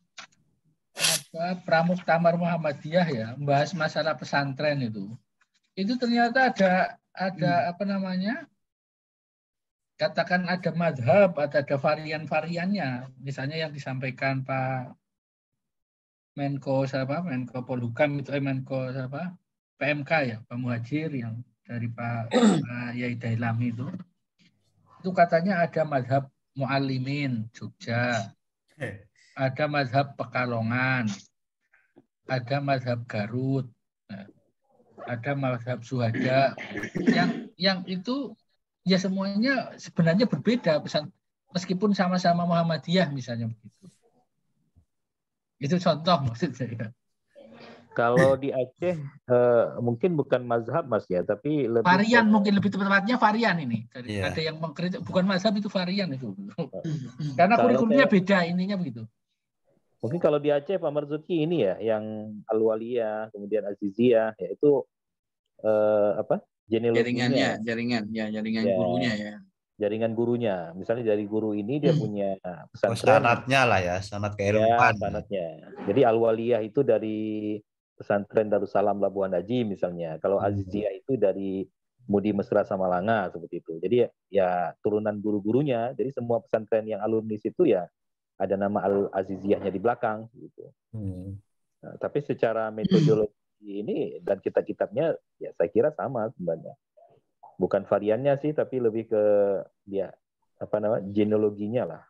apa Pramuktamar Muhammadiyah ya, membahas masalah pesantren itu. Itu ternyata ada ada hmm. apa namanya? Katakan ada madhab, ada, ada varian-variannya. Misalnya yang disampaikan Pak Menko siapa? Menko Polhukam itu eh, Menko siapa? P M K ya, Pak Muhajir yang dari Pak, Pak Yai Dailami itu. Itu katanya ada madhab Mu'allimin Jogja, ada mazhab Pekalongan, ada mazhab Garut, ada mazhab Suhada, yang yang itu ya semuanya sebenarnya berbeda, meskipun sama-sama Muhammadiyah misalnya begitu. Itu contoh maksud saya. Kalau di Aceh eh, mungkin bukan mazhab Mas ya, tapi lebih varian ke... mungkin lebih tepatnya varian ini. Jadi yeah. Ada yang mengkritik bukan mazhab itu varian itu. Karena kurikulumnya saya... beda ininya begitu. Mungkin kalau di Aceh Pak Marzuki ini ya yang Al-Waliyah, kemudian Aziziyah yaitu eh, apa? Jaringannya, jaringan ya, jaringan ya, gurunya ya. Jaringan gurunya. Misalnya dari guru ini dia punya pesantren. Oh, sanatnya lah ya, sanat keilmuan. Ya, sanatnya. Jadi Al-Waliyah itu dari pesantren Darussalam Labuan Haji misalnya. Kalau Aziziyah itu dari Mudi Mesra Samalanga seperti itu. Jadi ya, ya turunan guru-gurunya. Jadi semua pesantren yang alumnis itu ya ada nama Al-Aziziyahnya di belakang gitu. Hmm. Nah, tapi secara metodologi ini dan kitab-kitabnya ya saya kira sama sebenarnya. bukan variannya sih, tapi lebih ke dia apa namanya genealoginya lah,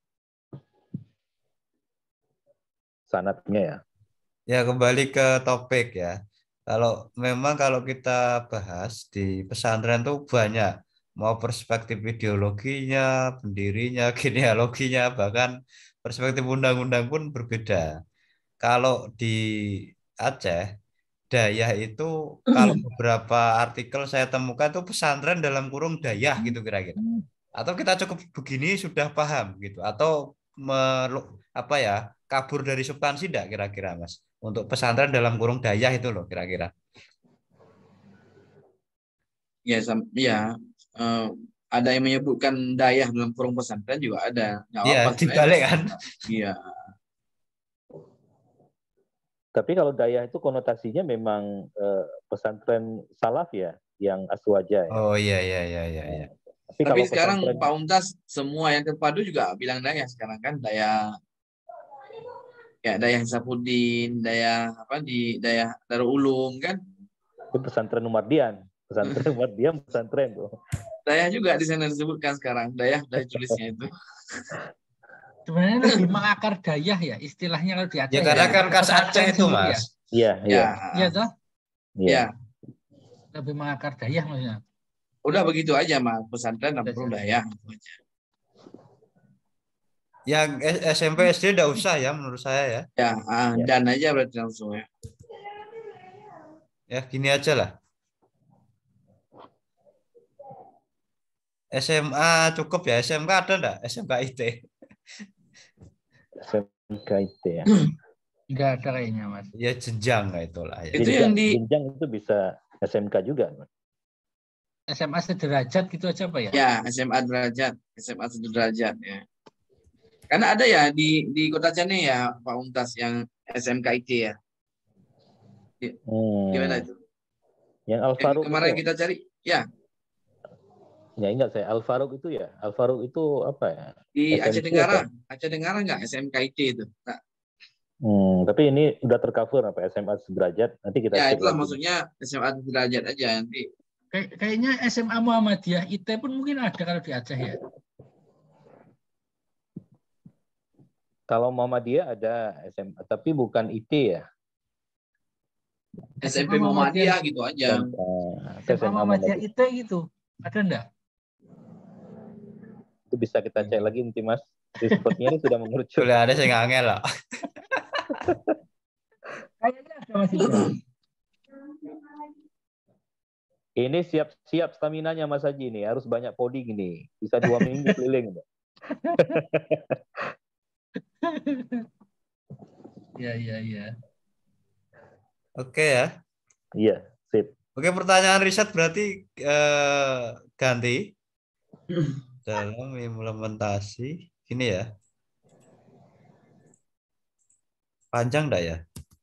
sanatnya ya. Ya kembali ke topik ya. Kalau memang kalau kita bahas di pesantren tuh banyak, mau perspektif ideologinya, pendirinya, genealoginya, bahkan perspektif undang-undang pun berbeda. Kalau di Aceh, Dayah itu kalau beberapa artikel saya temukan itu pesantren dalam kurung Dayah gitu kira-kira. Atau kita cukup begini sudah paham gitu, atau melu- apa ya, kabur dari substansi enggak kira-kira Mas? Untuk pesantren dalam kurung Dayah itu loh kira-kira. Ya, sam- ya eh, ada yang menyebutkan dayah dalam kurung pesantren juga ada. Nggak Iya, apa-apa sebenarnya. dibalik kan. Iya. Tapi kalau Dayah itu konotasinya memang eh, pesantren salaf ya, yang aswaja ya. Oh iya iya iya iya iya. Tapi, Tapi kalau sekarang pesantren, Pak Untas semua yang terpadu juga bilang dayah sekarang kan, dayah ya dayah Sapuddin, dayah apa di dayah Darul Ulum kan. itu pesantren Umardian, pesantren Umardian pesantren tuh. Dayah juga di sana disebutkan sekarang, dayah dari tulisnya itu. Sebenarnya lebih mengakar Dayah ya istilahnya kalau di Aceh. Ya karena ya. kan khas Pesantren Aceh itu sendiri Mas. Iya, iya. Ya, Iya toh? Iya. ya. Lebih mengakar Dayah maksudnya. Udah begitu aja Mas, pesantren dan kurung dayah itu aja. Yang S M P S D enggak usah ya menurut saya ya. Ya, ah, Ya. dan aja berarti langsung ya. Ya gini aja lah. S M A cukup ya, S M K ada enggak? S M K I T. S M K I T ya. Enggak ada kayaknya Mas. Ya jenjang lah itulah ya. Itu Jenjang, yang di- jenjang itu bisa S M K juga. S M A sederajat gitu aja apa ya? Ya, S M A derajat, S M A sederajat ya. Karena ada ya di di Kota Cane ya Pak Untas yang S M K I T ya. Hmm. Gimana itu? Yang Al Yang Faruq kemarin itu, kita cari, ya ya ingat saya Al Faruq itu ya. Al Faruq itu apa ya? di S M K Aceh Tenggara, Aceh Tenggara nggak S M K I T itu? Nah, Hmm, tapi ini udah tercover apa S M A sederajat? Nanti kita ya cek itulah lagi. maksudnya S M A sederajat aja nanti. Kay- kayaknya S M A Muhammadiyah I T pun mungkin ada kalau di Aceh ya. Kalau Muhammadiyah ada S M A, tapi bukan I T ya. S M P Muhammadiyah gitu aja. Dan, uh, S M A Muhammadiyah I T gitu. Ada enggak? Itu bisa kita cek lagi nanti Mas. Sepertinya ini sudah mengerucut. Boleh ada saya ngangel lah. Kayaknya ada Mas Ibrahim. Ini siap-siap stamina-nya Mas Haji nih. Harus banyak podi gini. Bisa dua minggu keliling. Iya, iya, iya. Oke ya. Iya, sip. Oke, pertanyaan riset berarti eh, ganti dalam implementasi gini ya. Panjang enggak ya?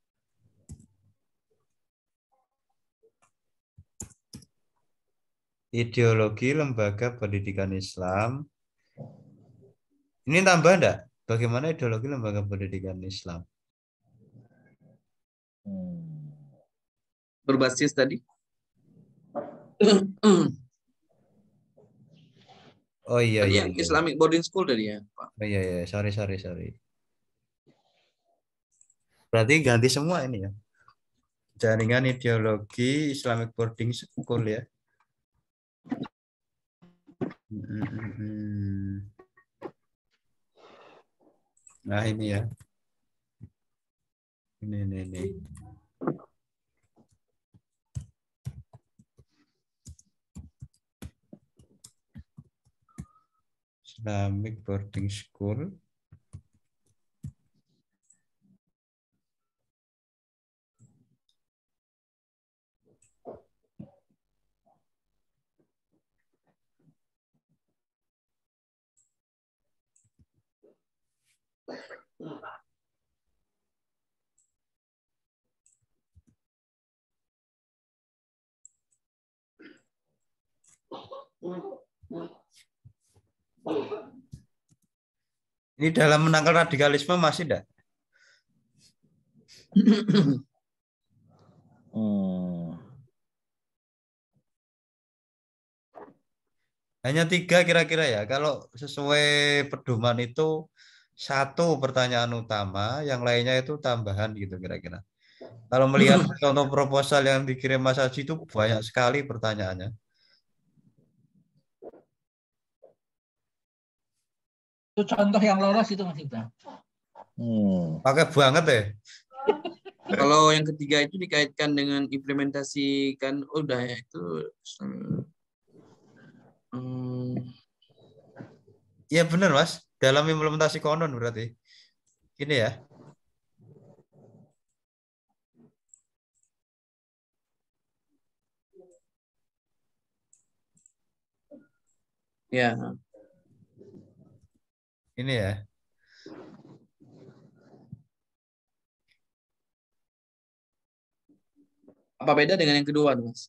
Ideologi lembaga pendidikan Islam. Ini tambah enggak? Bagaimana ideologi lembaga pendidikan Islam? Hmm. Berbasis tadi. Oh iya Tadi iya. yang iya. Islamic boarding school tadi ya, Pak. Oh iya iya, sorry sorry sorry. Berarti ganti semua ini ya. Jaringan ideologi Islamic boarding school ya. Hmm. Nah ini ya. Ini ini ini. Islamic boarding school. Ini dalam menangkal radikalisme masih enggak? Hmm. Hanya tiga kira-kira ya. Kalau sesuai pedoman itu satu pertanyaan utama, yang lainnya itu tambahan gitu kira-kira. Kalau melihat contoh proposal yang dikirim Mas Haji itu banyak sekali pertanyaannya. Itu contoh yang lolos itu Mas Ibra. Hmm. Pakai banget ya. Kalau yang ketiga itu dikaitkan dengan implementasi kan udah ya itu. Hmm, Iya benar Mas. Dalam implementasi konon berarti. Ini ya. ya. Ini ya. Apa beda dengan yang kedua, Mas?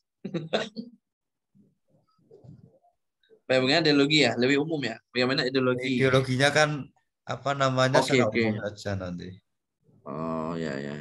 Bagaimana ideologi ya? Lebih umum ya? Bagaimana ideologi? Ideologinya kan apa namanya Oke, secara oke. umum saja nanti. Oh, ya, ya.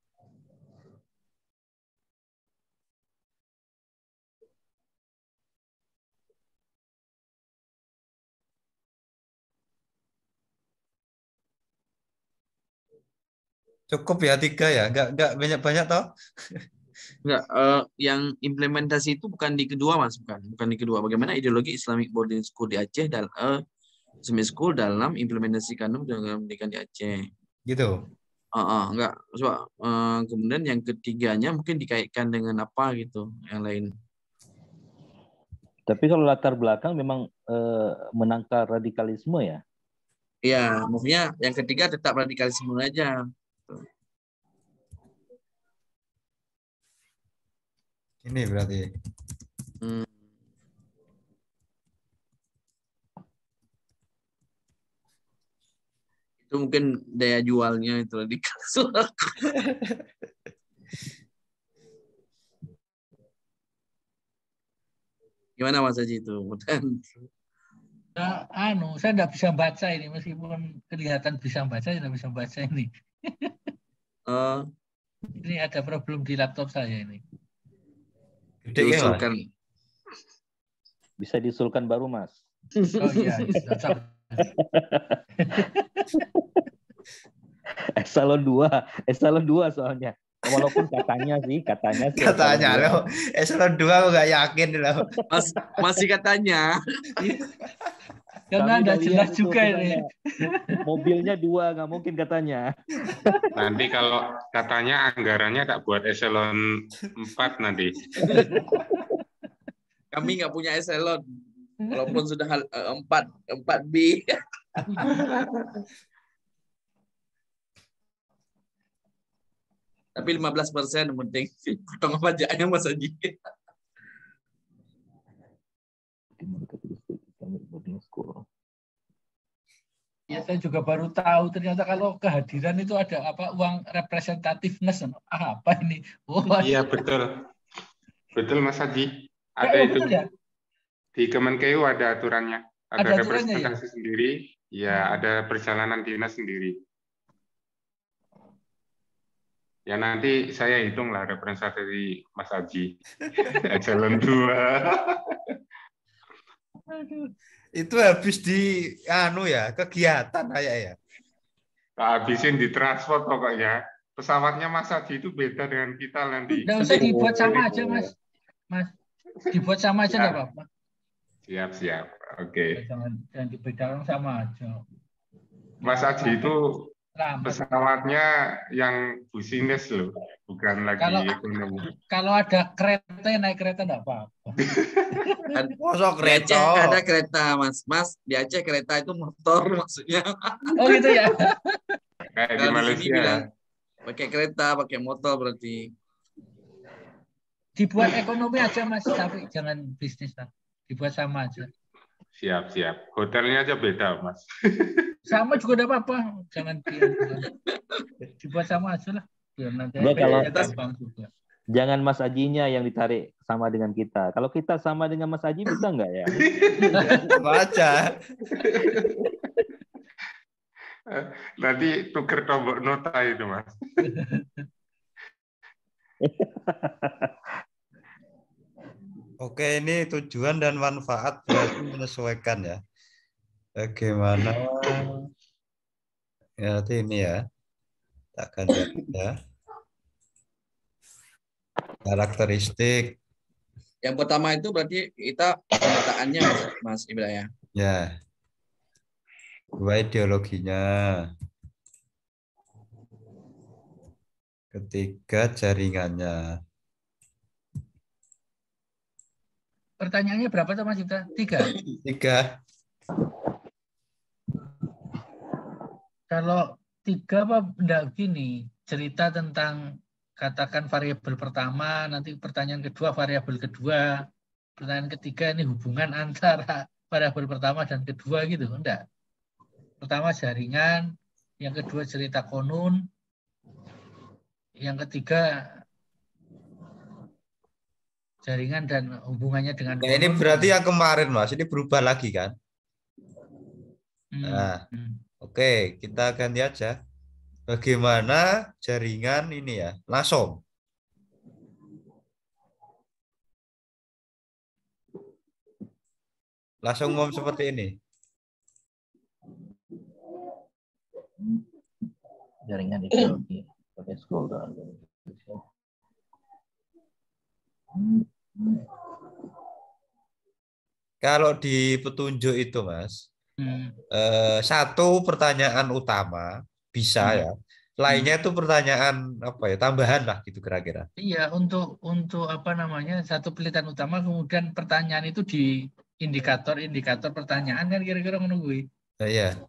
Cukup ya tiga ya. Enggak enggak banyak-banyak toh. Enggak, eh, yang implementasi itu bukan di kedua, Mas, bukan. Bukan di kedua. Bagaimana ideologi Islamic Boarding School di Aceh dan eh, Islamic School dalam implementasi kanun dalam pendidikan di Aceh. Gitu. Oh, oh, enggak. Coba, eh, kemudian yang ketiganya mungkin dikaitkan dengan apa gitu, yang lain. Tapi kalau latar belakang memang eh, menangkal radikalisme ya. Iya, maksudnya yang ketiga tetap radikalisme aja. Ini berarti. Hmm. Itu mungkin daya jualnya itu radikal. Gimana Mas Haji itu? Nah, anu, saya tidak bisa baca ini meskipun kelihatan bisa baca, saya tidak bisa baca ini. Uh, ini ada problem di laptop saya ini. Gede ya, Mas? diusulkan. Bisa diusulkan baru, Mas. Oh iya, cocok. Eselon dua, eselon dua soalnya. Walaupun katanya sih, katanya sih. Katanya lo, eselon dua aku nggak yakin lo. Mas, masih katanya. Karena ada jelas juga ini. Mobilnya dua, nggak mungkin katanya. Nanti kalau katanya anggarannya tak buat eselon empat nanti. Kami nggak punya eselon. Walaupun sudah empat, empat B. Tapi lima belas persen yang penting potong pajaknya Mas Haji. Ya saya juga baru tahu ternyata kalau kehadiran itu ada apa uang representativeness apa ini? Oh, iya betul, betul Mas Haji. Ada ya, itu ya? Di Kemenkeu ada aturannya, ada, ada representasi ya? sendiri, ya hmm. ada perjalanan dinas sendiri. Ya nanti saya hitung lah representasi Mas Haji. Eselon dua. Itu habis di anu ya, kegiatan kayak ya. Habisin di transport pokoknya. Pesawatnya Mas Haji itu beda dengan kita nanti. Nggak usah dibuat sama aja, Mas. Mas, dibuat sama aja nggak apa-apa. Siap, siap. Oke. Okay. Jangan, jangan dibedakan sama aja. Mas Haji itu pesawatnya yang business loh, bukan lagi kalau, ekonomi. Kalau ada kereta, naik kereta enggak apa-apa. Masuk kereta. Di Aceh ada kereta, Mas. Mas, di Aceh kereta itu motor maksudnya. Oh gitu ya. Kayak di Malaysia. Bilang, pakai kereta, pakai motor berarti. Dibuat ekonomi aja, Mas, tapi jangan bisnis lah. Dibuat sama aja. Siap, siap. Hotelnya aja beda, Mas. Sama juga tidak apa-apa, jangan dibuat sama aja lah. Biar nanti ya, kalau juga. Jangan Mas Hajinya yang ditarik sama dengan kita. Kalau kita sama dengan Mas Haji bisa nggak ya? Baca. Nanti tuker tombol nota itu, Mas. Oke, ini tujuan dan manfaat berarti menyesuaikan ya. Bagaimana? Ya, ini ya. Tak ganti ya. Karakteristik. Yang pertama itu berarti kita pemetaannya Mas, Mas Ibra ya. Ya. Dua ideologinya. Ketiga jaringannya. Pertanyaannya berapa tuh Mas Ibra? Tiga. Tiga. Kalau tiga apa enggak gini, cerita tentang katakan variabel pertama, nanti pertanyaan kedua variabel kedua, pertanyaan ketiga ini hubungan antara variabel pertama dan kedua gitu, enggak? Pertama jaringan, yang kedua cerita konun, yang ketiga jaringan dan hubungannya dengan Nah, ini konun. berarti yang kemarin, Mas. Ini berubah lagi kan? Hmm. Nah, Hmm. oke, kita ganti aja. Bagaimana jaringan ini ya? Langsung. Langsung umum seperti ini. Jaringan ideologi pakai scroll down. Kalau di petunjuk itu, Mas, Hmm. eh, satu pertanyaan utama bisa Hmm. ya. Lainnya itu pertanyaan apa ya? Tambahan lah gitu kira-kira. Iya, untuk untuk apa namanya satu pilihan utama, kemudian pertanyaan itu di indikator-indikator pertanyaan kan kira-kira menunggu. Nah, ya.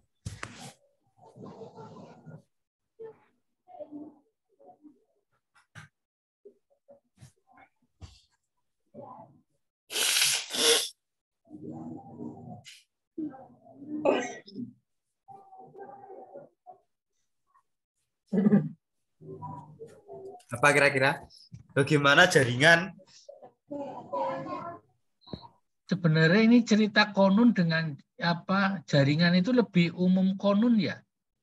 Apa kira-kira? Bagaimana jaringan? Sebenarnya ini cerita konun dengan apa jaringan itu lebih umum konun ya.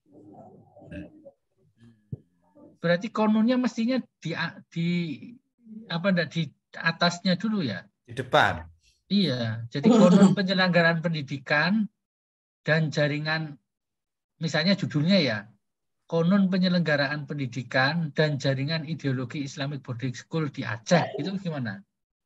Berarti konunnya mestinya di di apa enggak di atasnya dulu ya. Di depan. Iya, jadi konun penyelenggaraan pendidikan dan jaringan, misalnya judulnya ya, konun penyelenggaraan pendidikan dan jaringan ideologi Islamic Boarding School di Aceh, itu gimana?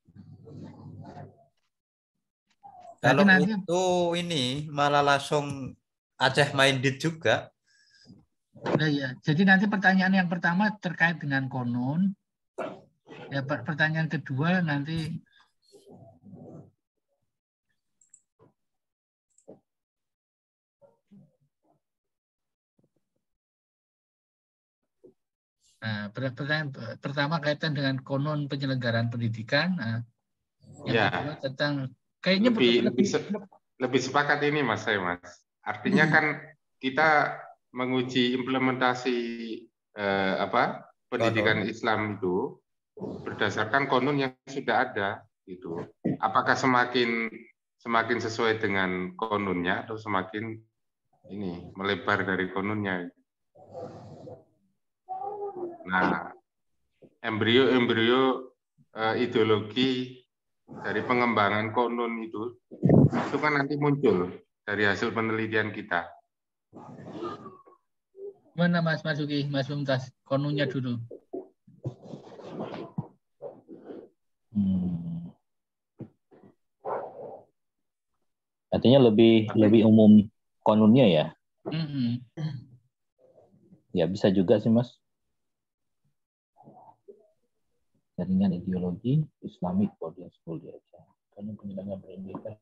Kalau nanti, itu ini malah langsung Aceh minded juga. nah ya, jadi nanti pertanyaan yang pertama terkait dengan konun, ya pertanyaan kedua nanti Nah, pertanyaan pertama kaitan dengan konon penyelenggaraan pendidikan. Nah, yang ya. kedua tentang kayaknya lebih lebih, lebih, lebih sepakat ini Mas saya Mas. Artinya kan kita menguji implementasi eh, apa pendidikan konon Islam itu berdasarkan konon yang sudah ada itu. Apakah semakin semakin sesuai dengan kononnya atau semakin ini melebar dari kononnya? Nah, embrio-embrio uh, ideologi dari pengembangan konon itu, itu kan nanti muncul dari hasil penelitian kita. Mana Mas Masuki, Mas Mumtaz, kononnya dulu. Hmm. Artinya lebih Tapi, lebih umum kononnya ya? Mm-hmm. Ya bisa juga sih Mas. Jaringan ideologi Islamic Boarding School di Aceh. Karena penyelenggaraan pendidikan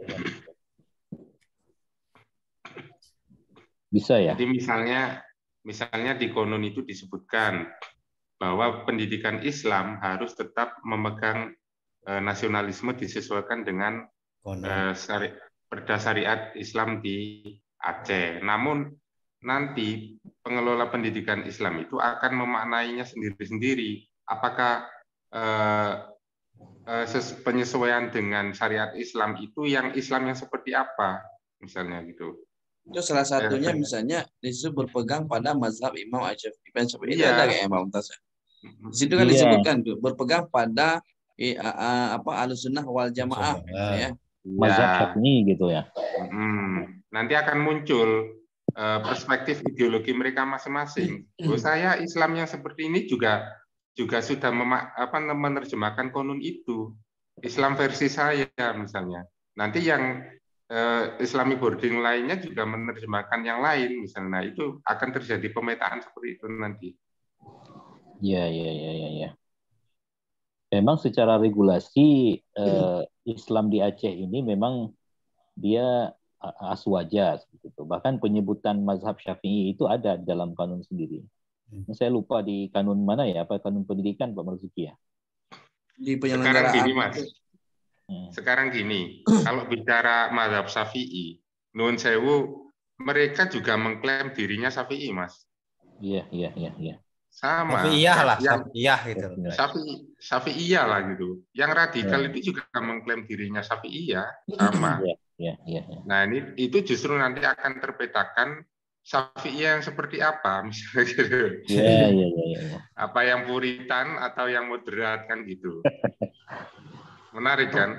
bisa ya. Jadi misalnya misalnya di konon itu disebutkan bahwa pendidikan Islam harus tetap memegang eh, nasionalisme disesuaikan dengan eh, syari, perda syariat Islam di Aceh. Namun nanti pengelola pendidikan Islam itu akan memaknainya sendiri-sendiri. Apakah eh, eh, penyesuaian dengan syariat Islam itu yang Islam yang seperti apa, misalnya gitu. Itu salah satunya ya, misalnya disitu berpegang pada mazhab Imam Asy-Syafi'i. Itu iya. ada kayak Imam Mumtaz. Di situ kan iya. disebutkan tuh berpegang pada eh, a- a- apa Ahlussunnah wal Jamaah gitu ya. Mazhab Ya, Syafi'i gitu ya. mm, nanti akan muncul eh, perspektif ideologi mereka masing-masing. Oh, saya Islam yang seperti ini juga juga sudah mema- apa, menerjemahkan konun itu. Islam versi saya misalnya. Nanti yang eh, Islamic boarding lainnya juga menerjemahkan yang lain misalnya. Nah, itu akan terjadi pemetaan seperti itu nanti. Iya, iya, iya, iya. Ya. Memang secara regulasi eh, Islam di Aceh ini memang dia aswaja seperti itu. Bahkan penyebutan mazhab Syafi'i itu ada dalam kanun sendiri. Saya lupa di kanun mana ya, apa kanun pendidikan Pak Marzuki ya? Di Sekarang penyelenggaraan gini Mas, itu. sekarang gini, kalau bicara mazhab Syafi'i, Nuhun Sewu, mereka juga mengklaim dirinya Syafi'i Mas. Iya, iya, iya, iya. Sama. Syafi'iyah lah, Yang Syafi'iyah gitu. Syafi'i, Syafi'iyah lah gitu. Yang radikal Ya. itu juga mengklaim dirinya Syafi'iyah, sama. Iya, iya, iya. Ya. Nah ini itu justru nanti akan terpetakan Syafi'iyah yang seperti apa, misalnya gitu. Iya, iya, iya, iya. Apa yang puritan atau yang moderat kan gitu. Menarik kan?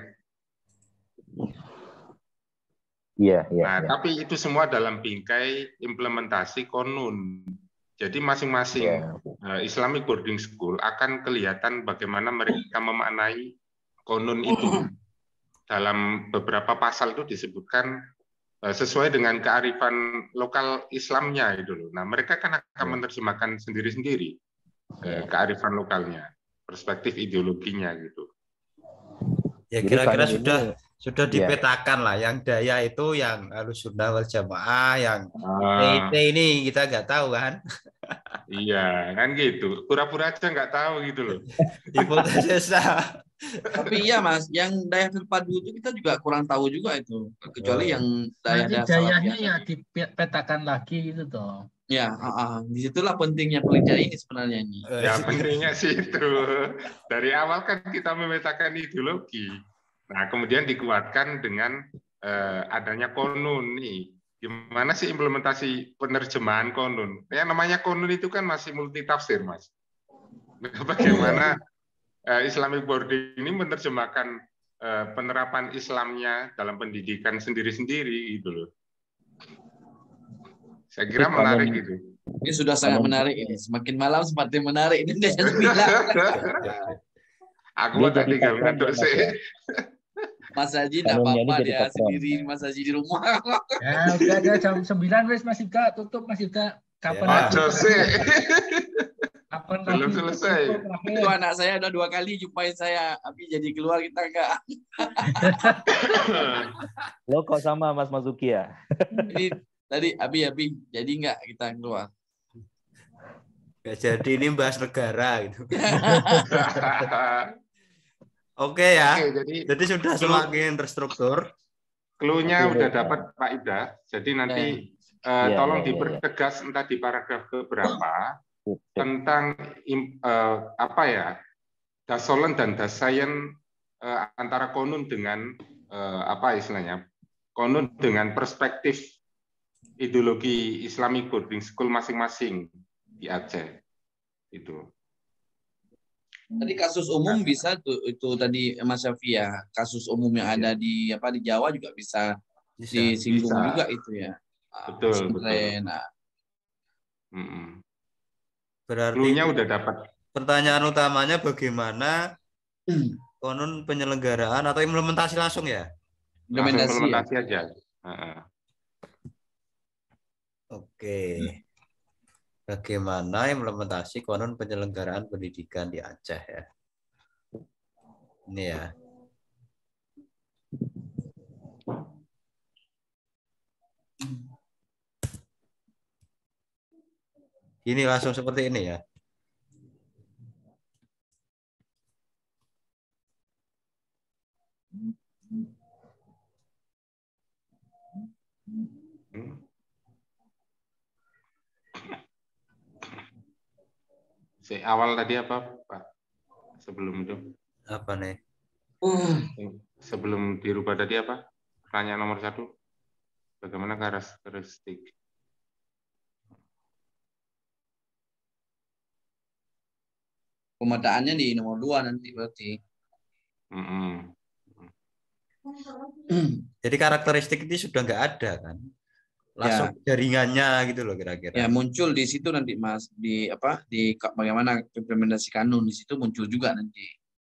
Iya, iya. Nah, Ya. tapi itu semua dalam bingkai implementasi konun. Jadi masing-masing Ya. uh, Islamic boarding school akan kelihatan bagaimana mereka memaknai konun itu. Dalam beberapa pasal itu disebutkan uh, sesuai dengan kearifan lokal Islamnya itu loh. Nah, mereka kan akan Ya. menerjemahkan sendiri-sendiri uh, Ya. kearifan lokalnya, perspektif ideologinya gitu. Ya Jadi kira-kira kanun sudah ini- sudah ya. dipetakan lah. Yang daya itu yang Ahlussunnah wal Jamaah, yang Ah. T I T ini kita nggak tahu kan. Iya, kan gitu. Pura-pura aja nggak tahu gitu loh. Hipotesisa. Tapi iya Mas, yang daya terpadu itu kita juga kurang tahu juga itu. Kecuali Oh. yang Nanti daya-daya dayanya salafiyah ya tadi. dipetakan lagi gitu toh. Ya, ah, ah. Disitulah pentingnya penelitian ini sebenarnya ini. Ya pentingnya sih itu. Dari awal kan kita memetakan ideologi. Nah, kemudian dikuatkan dengan eh, adanya konun nih. Gimana sih implementasi penerjemahan konun? Ya namanya konun itu kan masih multi tafsir, Mas. Bagaimana eh, Islamic boarding ini menerjemahkan eh, penerapan Islamnya dalam pendidikan sendiri-sendiri gitu loh. Saya kira Tapi menarik kanun- gitu. Ini sudah sangat Kanun menarik ini- ini. Semakin malam semakin menarik ini dia bilang. Aku Dia tak jadi tinggal patron ngaduk ya, Mas, sih. ya? Mas Haji tidak Kanunnya ini apa-apa jadi dia patron. sendiri Mas Haji di rumah. Ya udah ada jam sembilan wes Mas Yuda, tutup Mas Yuda. Kapan Ya. lagi? Ojo sih. Kapan Belum lagi? selesai. Tutup terakhir. Itu anak saya udah dua kali jumpain saya. Abi jadi keluar kita enggak. Lo kok sama Mas Marzuki ya? Ini tadi Abi Abi jadi enggak kita keluar. Ya, jadi ini bahas negara gitu. Oke ya. Oke, jadi Jadi sudah clue- semakin terstruktur. clue-nya Oke, udah baik. dapat Pak Ida. Jadi nanti eh, Ya, tolong ya, ya, ya. dipertegas entah di paragraf keberapa Sip, sip. tentang im- eh, apa ya dasolen dan dasayen eh, antara konun dengan eh, apa istilahnya konun dengan perspektif ideologi Islamic boarding school masing-masing di Aceh itu. Tadi kasus umum bisa tuh itu tadi Mas Syafi ya. Kasus umum yang ada di apa di Jawa juga bisa Bisa. disinggung Bisa. juga itu ya. Ah, Betul, pesantren. Nah, Mm-mm. Berarti Clue-nya udah dapat. pertanyaan utamanya bagaimana konon penyelenggaraan atau implementasi langsung ya? Langsung implementasi ya. implementasi aja. Heeh. Oke. Bagaimana implementasi konon penyelenggaraan pendidikan di Aceh ya? Ini ya. Ini langsung seperti ini ya. Hmm. Si awal tadi apa, Pak? Sebelum itu, Apa nih? sebelum dirubah tadi apa? Pertanyaan nomor satu, bagaimana karakteristik? Pemetaannya di nomor dua nanti berarti. Mm-mm. Jadi karakteristik ini sudah nggak ada kan? Langsung Ya. jaringannya gitu loh kira-kira. Ya muncul di situ nanti Mas di apa di bagaimana implementasi kanun di situ muncul juga nanti.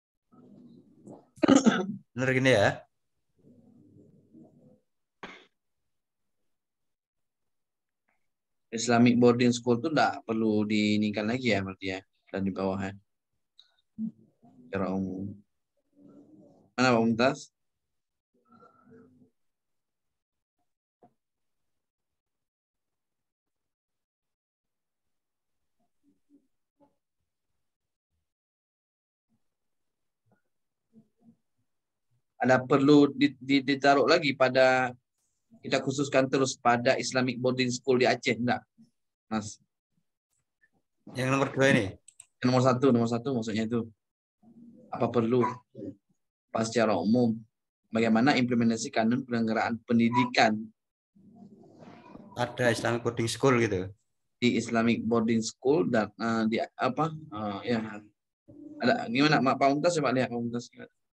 Bener gini ya? Islamic boarding school itu enggak perlu diinikan lagi ya berarti ya dan di bawahnya secara umum. Mana Pak Mumtaz? Ada perlu ditaruh lagi pada kita khususkan terus pada Islamic boarding school di Aceh enggak, Mas? Yang nomor dua ini? Yang nomor satu, nomor satu maksudnya itu apa perlu pas secara umum bagaimana implementasi kanun penyelenggaraan pendidikan ada Islamic boarding school gitu di Islamic boarding school dan uh, di apa uh, ya ada gimana Pak Mumtaz coba lihat Pak Mumtaz.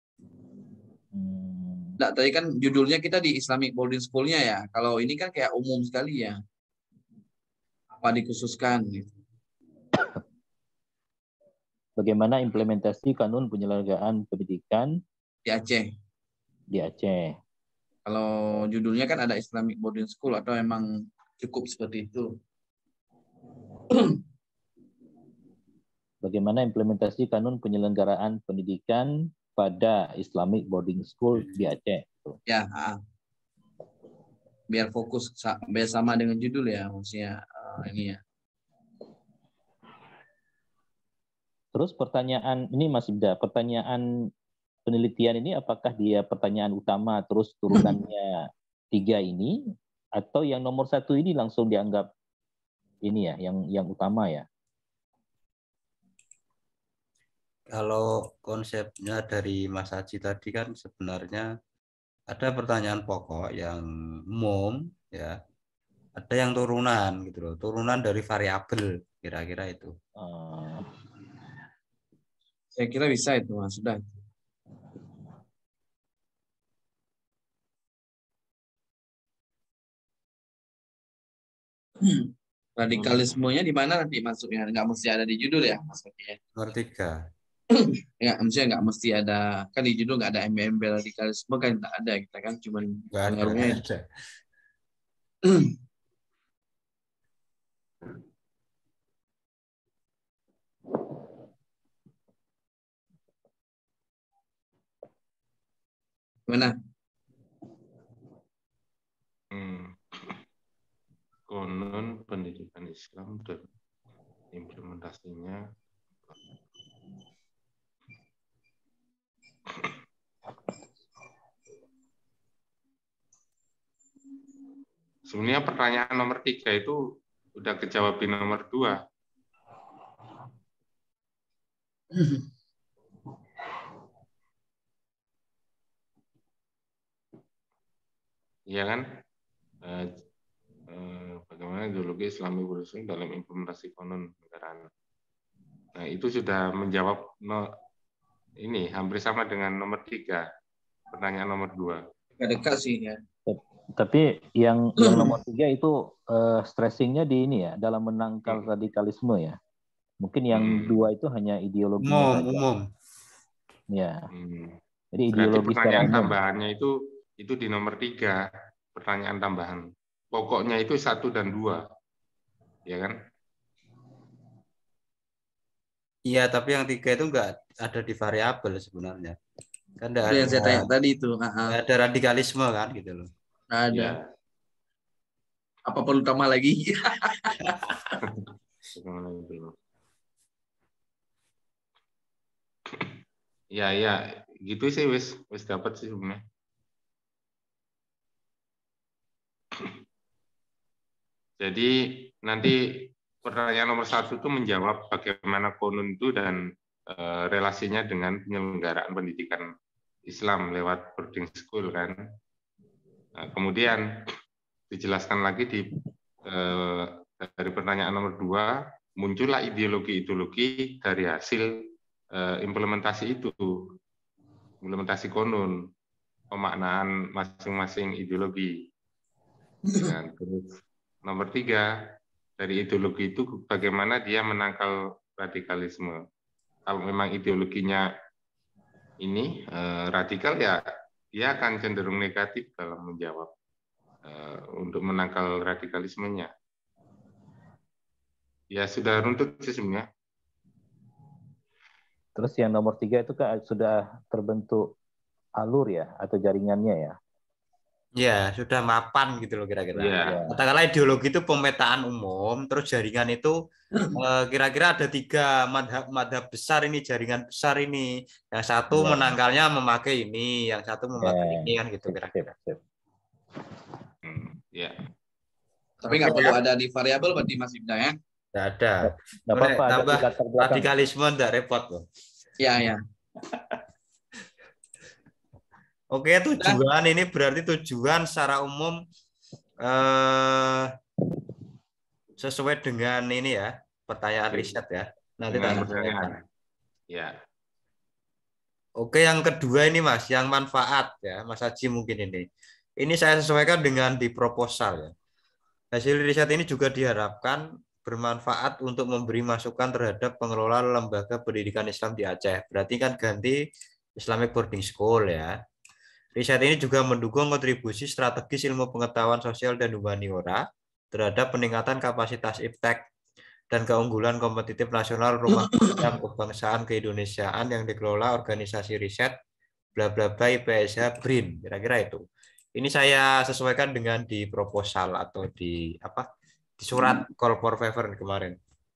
Nah, tadi kan judulnya kita di Islamic boarding school-nya ya. Kalau ini kan kayak umum sekali ya. Apa dikhususkan gitu. Bagaimana implementasi kanun penyelenggaraan pendidikan Di Aceh. Di Aceh. Kalau judulnya kan ada Islamic boarding school atau memang cukup seperti itu? Bagaimana implementasi kanun penyelenggaraan pendidikan pada Islamic boarding school di Aceh? Ya, biar fokus biar sama dengan judul ya, maksudnya uh, ini ya. Terus pertanyaan ini Mas Ibda, pertanyaan penelitian ini apakah dia pertanyaan utama terus turunannya tiga ini atau yang nomor satu ini langsung dianggap ini ya yang yang utama ya? Kalau konsepnya dari Mas Haji tadi kan sebenarnya ada pertanyaan pokok yang umum ya, ada yang turunan gitu loh, turunan dari variabel kira-kira itu. Uh, Saya kira bisa itu Mas, sudah. Radikalismenya di mana nanti masuknya? Nggak mesti ada di judul ya Mas ya? Nomor tiga. Ya, maksudnya nggak mesti ada, kan di judul nggak ada embel-embel radikalisme kan nggak ada, kita kan cuma pengaruhnya ada. Gimana? Hmm. Konon pendidikan Islam dan implementasinya. Sebenarnya pertanyaan nomor tiga itu udah kejawab di nomor dua. Iya kan? Eh, eh, bagaimana ideologi Islami berusung dalam implementasi konon negaraan. Nah, itu sudah menjawab no, ini hampir sama dengan nomor tiga, pertanyaan nomor dua. Dekat sih ya. Tapi yang yang nomor tiga itu uh, stressingnya di ini ya, dalam menangkal hmm. radikalisme ya. Mungkin yang hmm. dua itu hanya ideologinya umum, saja. Umum. Ya. Hmm. Jadi Berarti ideologi pertanyaan tambahannya itu itu di nomor tiga, pertanyaan tambahan. Pokoknya itu satu dan dua, ya kan? Iya, tapi yang tiga itu enggak ada di variabel sebenarnya. Kan ada, yang saya tanya tadi itu. Ada radikalisme kan gitu loh. Ada. Ya. Apa perlu tambah lagi? Ya, ya, gitu sih wis wis dapat sih sebenarnya. Jadi nanti pertanyaan nomor satu itu menjawab bagaimana konon itu dan e, relasinya dengan penyelenggaraan pendidikan Islam lewat boarding school kan. Nah, kemudian dijelaskan lagi di e, dari pertanyaan nomor dua muncullah ideologi-ideologi dari hasil e, implementasi itu. implementasi konun, pemaknaan masing-masing ideologi. Dan terus nomor tiga, dari ideologi itu bagaimana dia menangkal radikalisme. Kalau memang ideologinya ini eh, radikal, ya dia akan cenderung negatif dalam menjawab eh, untuk menangkal radikalismenya. Ya sudah runtut sih sebenarnya. Terus yang nomor tiga itu kan sudah terbentuk alur ya atau jaringannya ya? Ya, sudah mapan gitu loh kira-kira. Ya. Katakanlah ideologi itu pemetaan umum, terus jaringan itu eh, kira-kira ada tiga madhab, madhab besar ini, jaringan besar ini. Yang satu Ya. menangkalnya memakai ini, yang satu memakai Ya. ini kan gitu kira-kira. Hmm, ya. Tapi nggak Oke, perlu ya. ada di variabel berarti Mas Ibda ya? Nggak ada. Nggak apa-apa, ada Tambah di latar belakang. radikalisme nggak repot loh. Iya, ya. Oke, tujuan ini berarti tujuan secara umum eh, sesuai dengan ini ya, pertanyaan riset ya. Nanti Dengan tak pertanyaan. sampaikan. Ya. Oke, yang kedua ini Mas, yang manfaat ya, Mas Haji mungkin ini. Ini saya sesuaikan dengan di proposal ya. Hasil riset ini juga diharapkan bermanfaat untuk memberi masukan terhadap pengelola lembaga pendidikan Islam di Aceh. Berarti kan ganti Islamic Boarding School ya. Riset ini juga mendukung kontribusi strategis ilmu pengetahuan sosial dan humaniora terhadap peningkatan kapasitas iptek dan keunggulan kompetitif nasional rumah program kebangsaan keindonesiaan yang dikelola organisasi riset bla bla bla I P S H B R I N. Kira-kira itu. Ini saya sesuaikan dengan di proposal atau di apa? Di surat call for favor kemarin.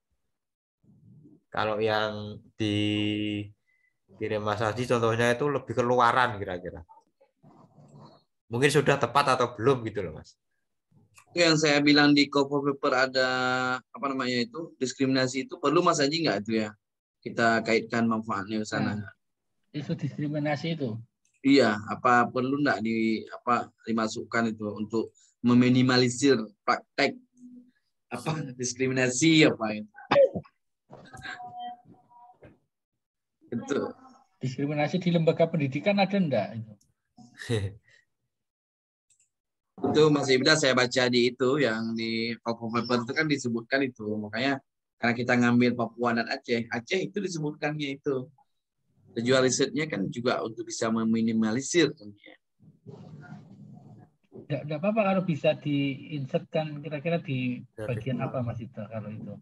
Kalau yang di kirim Mas Haji contohnya itu lebih keluaran kira-kira. Mungkin sudah tepat atau belum gitu loh Mas. Itu yang saya bilang di call for paper ada apa namanya itu diskriminasi itu perlu Mas Haji nggak itu ya? Kita kaitkan manfaatnya ke sana. Nah, isu diskriminasi itu. Iya, apa perlu nggak di apa dimasukkan itu untuk meminimalisir praktek apa diskriminasi apa itu? Itu. Diskriminasi di lembaga pendidikan ada enggak? Itu Mas Ibda saya baca di itu yang di Papua Paper itu kan disebutkan itu. Makanya karena kita ngambil Papua dan Aceh, Aceh itu disebutkannya itu. Tujuan risetnya kan juga untuk bisa meminimalisir. Enggak apa-apa kalau bisa diinsertkan kira-kira di bagian apa Mas Ibda kalau itu.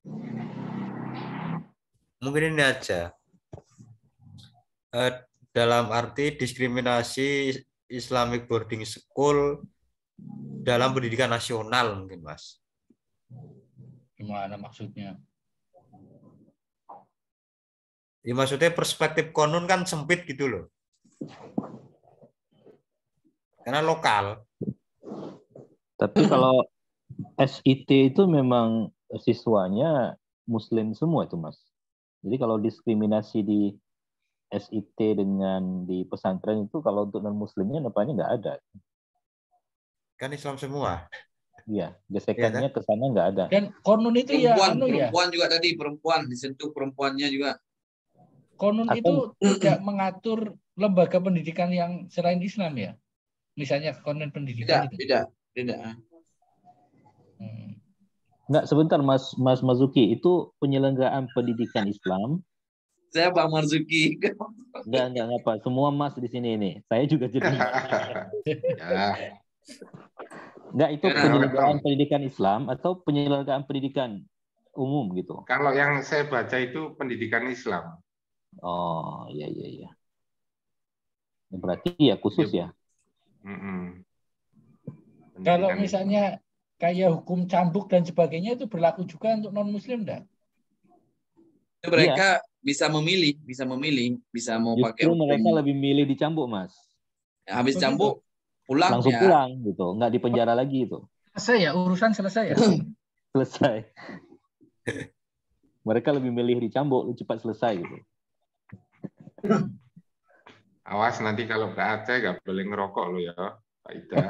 Mungkin ini aja. Eh, dalam arti diskriminasi Islamic Boarding School dalam pendidikan nasional mungkin Mas. Gimana maksudnya? Ya, maksudnya perspektif konun kan sempit gitu loh. Karena lokal. Tapi kalau S I T itu memang siswanya Muslim semua itu Mas. Jadi kalau diskriminasi di S I T dengan di pesantren itu kalau untuk non-Muslimnya nampaknya nggak ada. Kan Islam semua. Iya, gesekannya ke sana nggak ada. Dan konun itu ya, Perempuan, anu ya. perempuan juga tadi perempuan disentuh perempuannya juga. Konun Atau- itu tidak mengatur lembaga pendidikan yang selain Islam ya. Misalnya konun Tidak, pendidikan itu. tidak, tidak. Hmm. Nggak, sebentar Mas Mas Mazuki, itu penyelenggaraan pendidikan Islam. Saya Pak Marzuki. Nggak, nggak apa. Semua Mas di sini ini. Saya juga jadi. Ya. Nggak, itu Ya, penyelenggaraan betul. pendidikan Islam atau penyelenggaraan pendidikan umum gitu. Kalau yang saya baca itu pendidikan Islam. Oh, iya iya iya. Berarti ya khusus ya. Mm-mm. Kalau Pendidikan misalnya kayak hukum cambuk dan sebagainya itu berlaku juga untuk non-Muslim enggak? Itu mereka bisa memilih, bisa memilih, bisa mau pakai Justru hukum. mereka lebih milih dicambuk, Mas. Habis Begitu. cambuk pulang Langsung ya. pulang gitu, nggak di penjara lagi itu. Selesai ya, urusan selesai ya. Selesai. Mereka lebih milih dicambuk, cepat selesai gitu. Awas nanti kalau ke Aceh nggak boleh ngerokok lo ya, Pak Ida.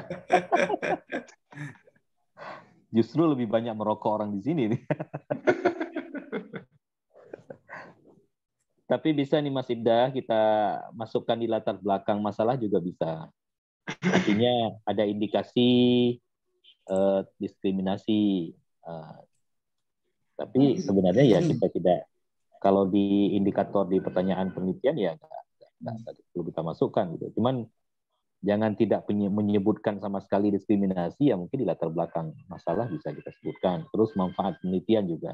Justru lebih banyak merokok orang di sini nih. Tapi bisa nih Mas Ibda kita masukkan di latar belakang masalah juga bisa. Artinya ada indikasi uh, diskriminasi. Uh, tapi sebenarnya ya kita tidak, kalau di indikator di pertanyaan penelitian ya nggak, nggak, nggak perlu kita masukkan gitu. Cuman jangan tidak menyebutkan sama sekali diskriminasi, ya mungkin di latar belakang masalah bisa kita sebutkan. Terus manfaat penelitian juga.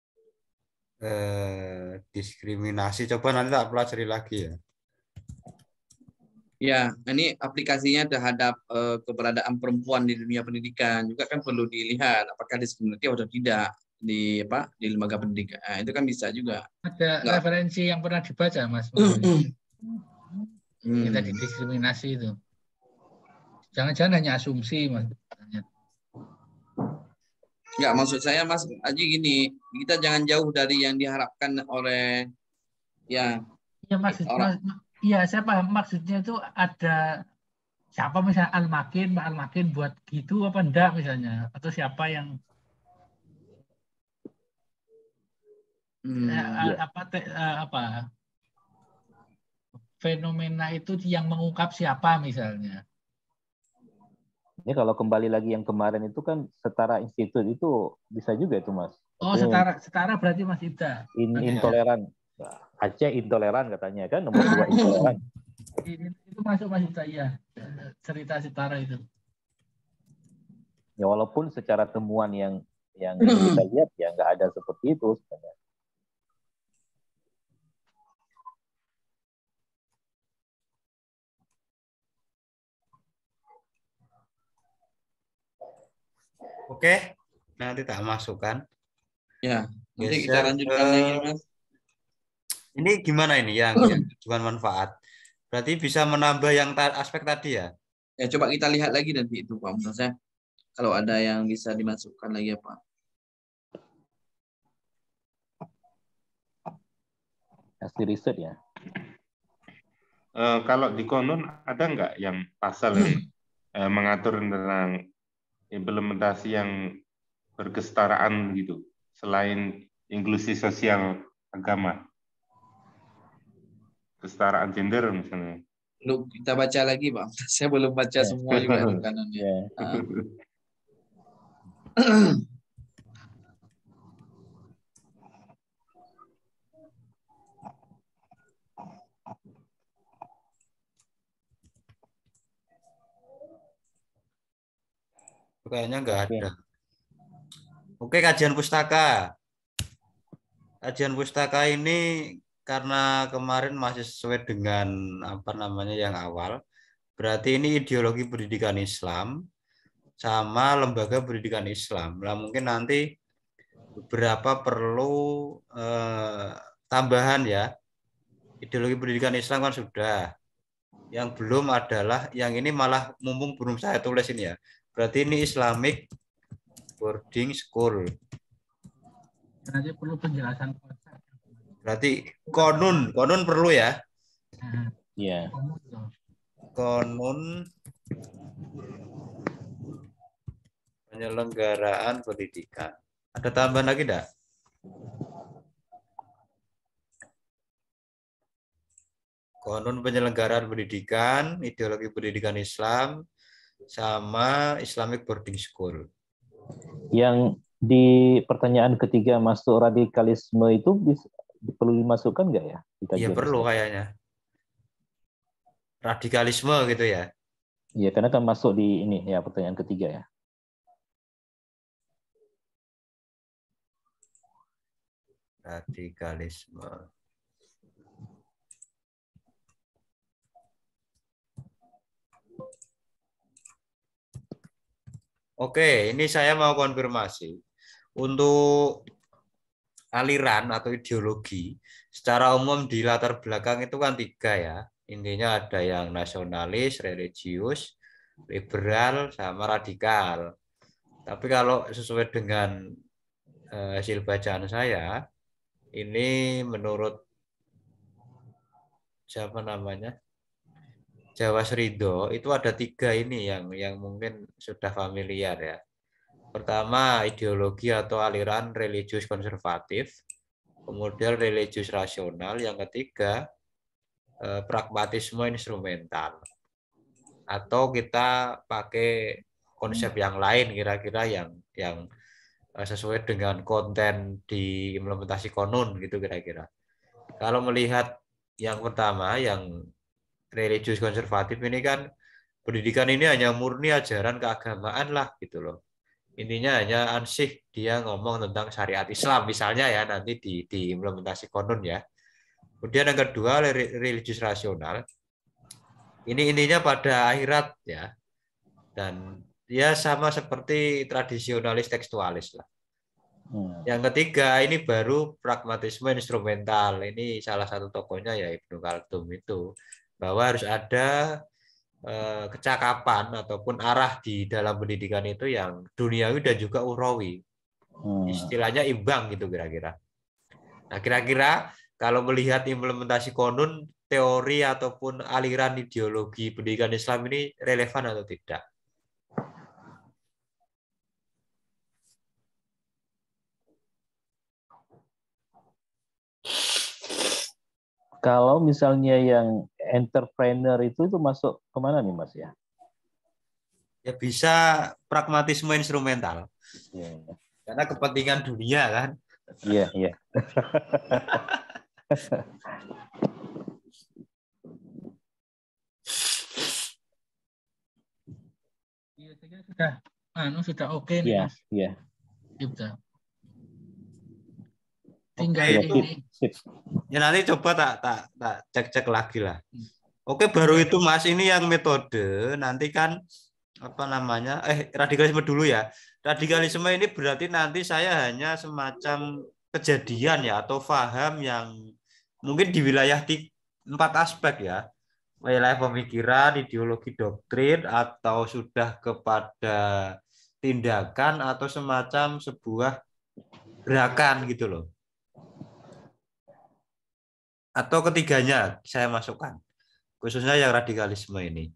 Eh, diskriminasi, coba nanti tak pelajari lagi ya. Ya, ini aplikasinya terhadap uh, keberadaan perempuan di dunia pendidikan juga kan perlu dilihat apakah diskriminatif atau tidak di apa di lembaga pendidikan. Nah, itu kan bisa juga. Ada Nggak. referensi yang pernah dibaca, Mas. hmm. Kita didiskriminasi itu. Jangan-jangan hanya asumsi, Mas. Enggak, maksud saya Mas Aji gini, kita jangan jauh dari yang diharapkan oleh ya Iya, maksud orang. Mas, iya, saya paham maksudnya itu ada siapa misalnya Al-Makin, Pak Al-Makin buat gitu apa enggak misalnya, atau siapa yang hmm, eh, apa te, eh, apa fenomena itu yang mengungkap siapa misalnya. Ini kalau kembali lagi yang kemarin itu kan setara institut itu bisa juga itu Mas. Oh, Artinya setara setara berarti Mas Ibda. in, intoleran. Aceh intoleran katanya kan, nomor dua intoleran. Itu masuk Mas Ibda ya. Cerita setara itu. Ya walaupun secara temuan yang yang kita lihat ya nggak ada seperti itu sebenarnya. Oke, nanti tak masukkan. Ya, nanti Geser kita lanjutkan ke... lagi Mas. Ini gimana ini yang, yang tujuan manfaat? Berarti bisa menambah yang ta aspek tadi ya? Ya, coba kita lihat lagi nanti itu Pak. Menurut saya kalau ada yang bisa dimasukkan lagi apa? Hasil riset ya. Uh, kalau di konon ada nggak yang pasal yang uh, mengatur tentang implementasi yang berkesetaraan gitu, selain inklusi sosial agama, kesetaraan gender misalnya? Lu kita baca lagi Pak. Saya belum baca Yeah. semua juga di kanannya. Yeah. Uh. Kayaknya nggak Oke. ada. Oke, kajian pustaka. Kajian pustaka ini karena kemarin masih sesuai dengan apa namanya yang awal. Berarti ini ideologi pendidikan Islam sama lembaga pendidikan Islam. Nah, mungkin nanti beberapa perlu eh, tambahan ya. Ideologi pendidikan Islam kan sudah. Yang belum adalah yang ini malah mumpung belum saya tulis ini ya. Berarti ini Islamic boarding school. Nanti perlu penjelasan konsep. Berarti konun, konun perlu ya? Iya. Konun penyelenggaraan pendidikan. Ada tambahan lagi enggak? Konun penyelenggaraan pendidikan, ideologi pendidikan Islam, sama Islamic boarding school. Yang di pertanyaan ketiga masuk radikalisme itu bisa, perlu dimasukkan nggak ya? Iya perlu kayaknya. Radikalisme gitu ya? Iya, karena kan masuk di ini ya pertanyaan ketiga ya. Radikalisme. Oke, ini saya mau konfirmasi. Untuk aliran atau ideologi, secara umum di latar belakang itu kan tiga ya. Intinya ada yang nasionalis, religius, liberal, sama radikal. Tapi kalau sesuai dengan eh, hasil bacaan saya, ini menurut siapa namanya? Jawa Ridho itu ada tiga ini yang yang mungkin sudah familiar ya. Pertama, ideologi atau aliran religius konservatif. kemudian religius rasional, yang ketiga eh, pragmatisme instrumental. Atau kita pakai konsep yang lain kira-kira yang yang sesuai dengan konten di implementasi konon gitu kira-kira. Kalau melihat yang pertama, yang religius konservatif ini kan pendidikan ini hanya murni ajaran keagamaan lah gitu loh. Intinya hanya ansih dia ngomong tentang syariat Islam misalnya ya nanti di, di implementasi konon ya. Kemudian yang kedua religius rasional. Ini intinya pada akhirat ya. Dan ya sama seperti tradisionalis tekstualis lah. Hmm. Yang ketiga ini baru pragmatisme instrumental. Ini salah satu tokohnya ya Ibnu Khaldun itu, bahwa harus ada eh, kecakapan ataupun arah di dalam pendidikan itu yang duniawi dan juga ukhrawi. Hmm. Istilahnya imbang gitu kira-kira. Nah kira-kira kalau melihat implementasi konon, teori ataupun aliran ideologi pendidikan Islam ini relevan atau tidak? Kalau misalnya yang entrepreneur itu itu masuk kemana nih Mas ya? Ya bisa pragmatisme instrumental. Ya. Karena kepentingan dunia kan. Iya, iya. Iya, sudah, anu sudah oke okay nih ya, Mas. Iya. Sudah. Tinggal oke, ini. Ya nanti coba tak tak tak cek-cek lagi lah. Oke, baru itu Mas, ini yang metode nanti kan apa namanya? Eh, radikalisme dulu ya. Radikalisme ini berarti nanti saya hanya semacam kejadian ya atau paham yang mungkin di wilayah di empat aspek ya. Wilayah pemikiran, ideologi, doktrin, atau sudah kepada tindakan atau semacam sebuah gerakan gitu loh. Atau ketiganya saya masukkan, khususnya yang radikalisme ini.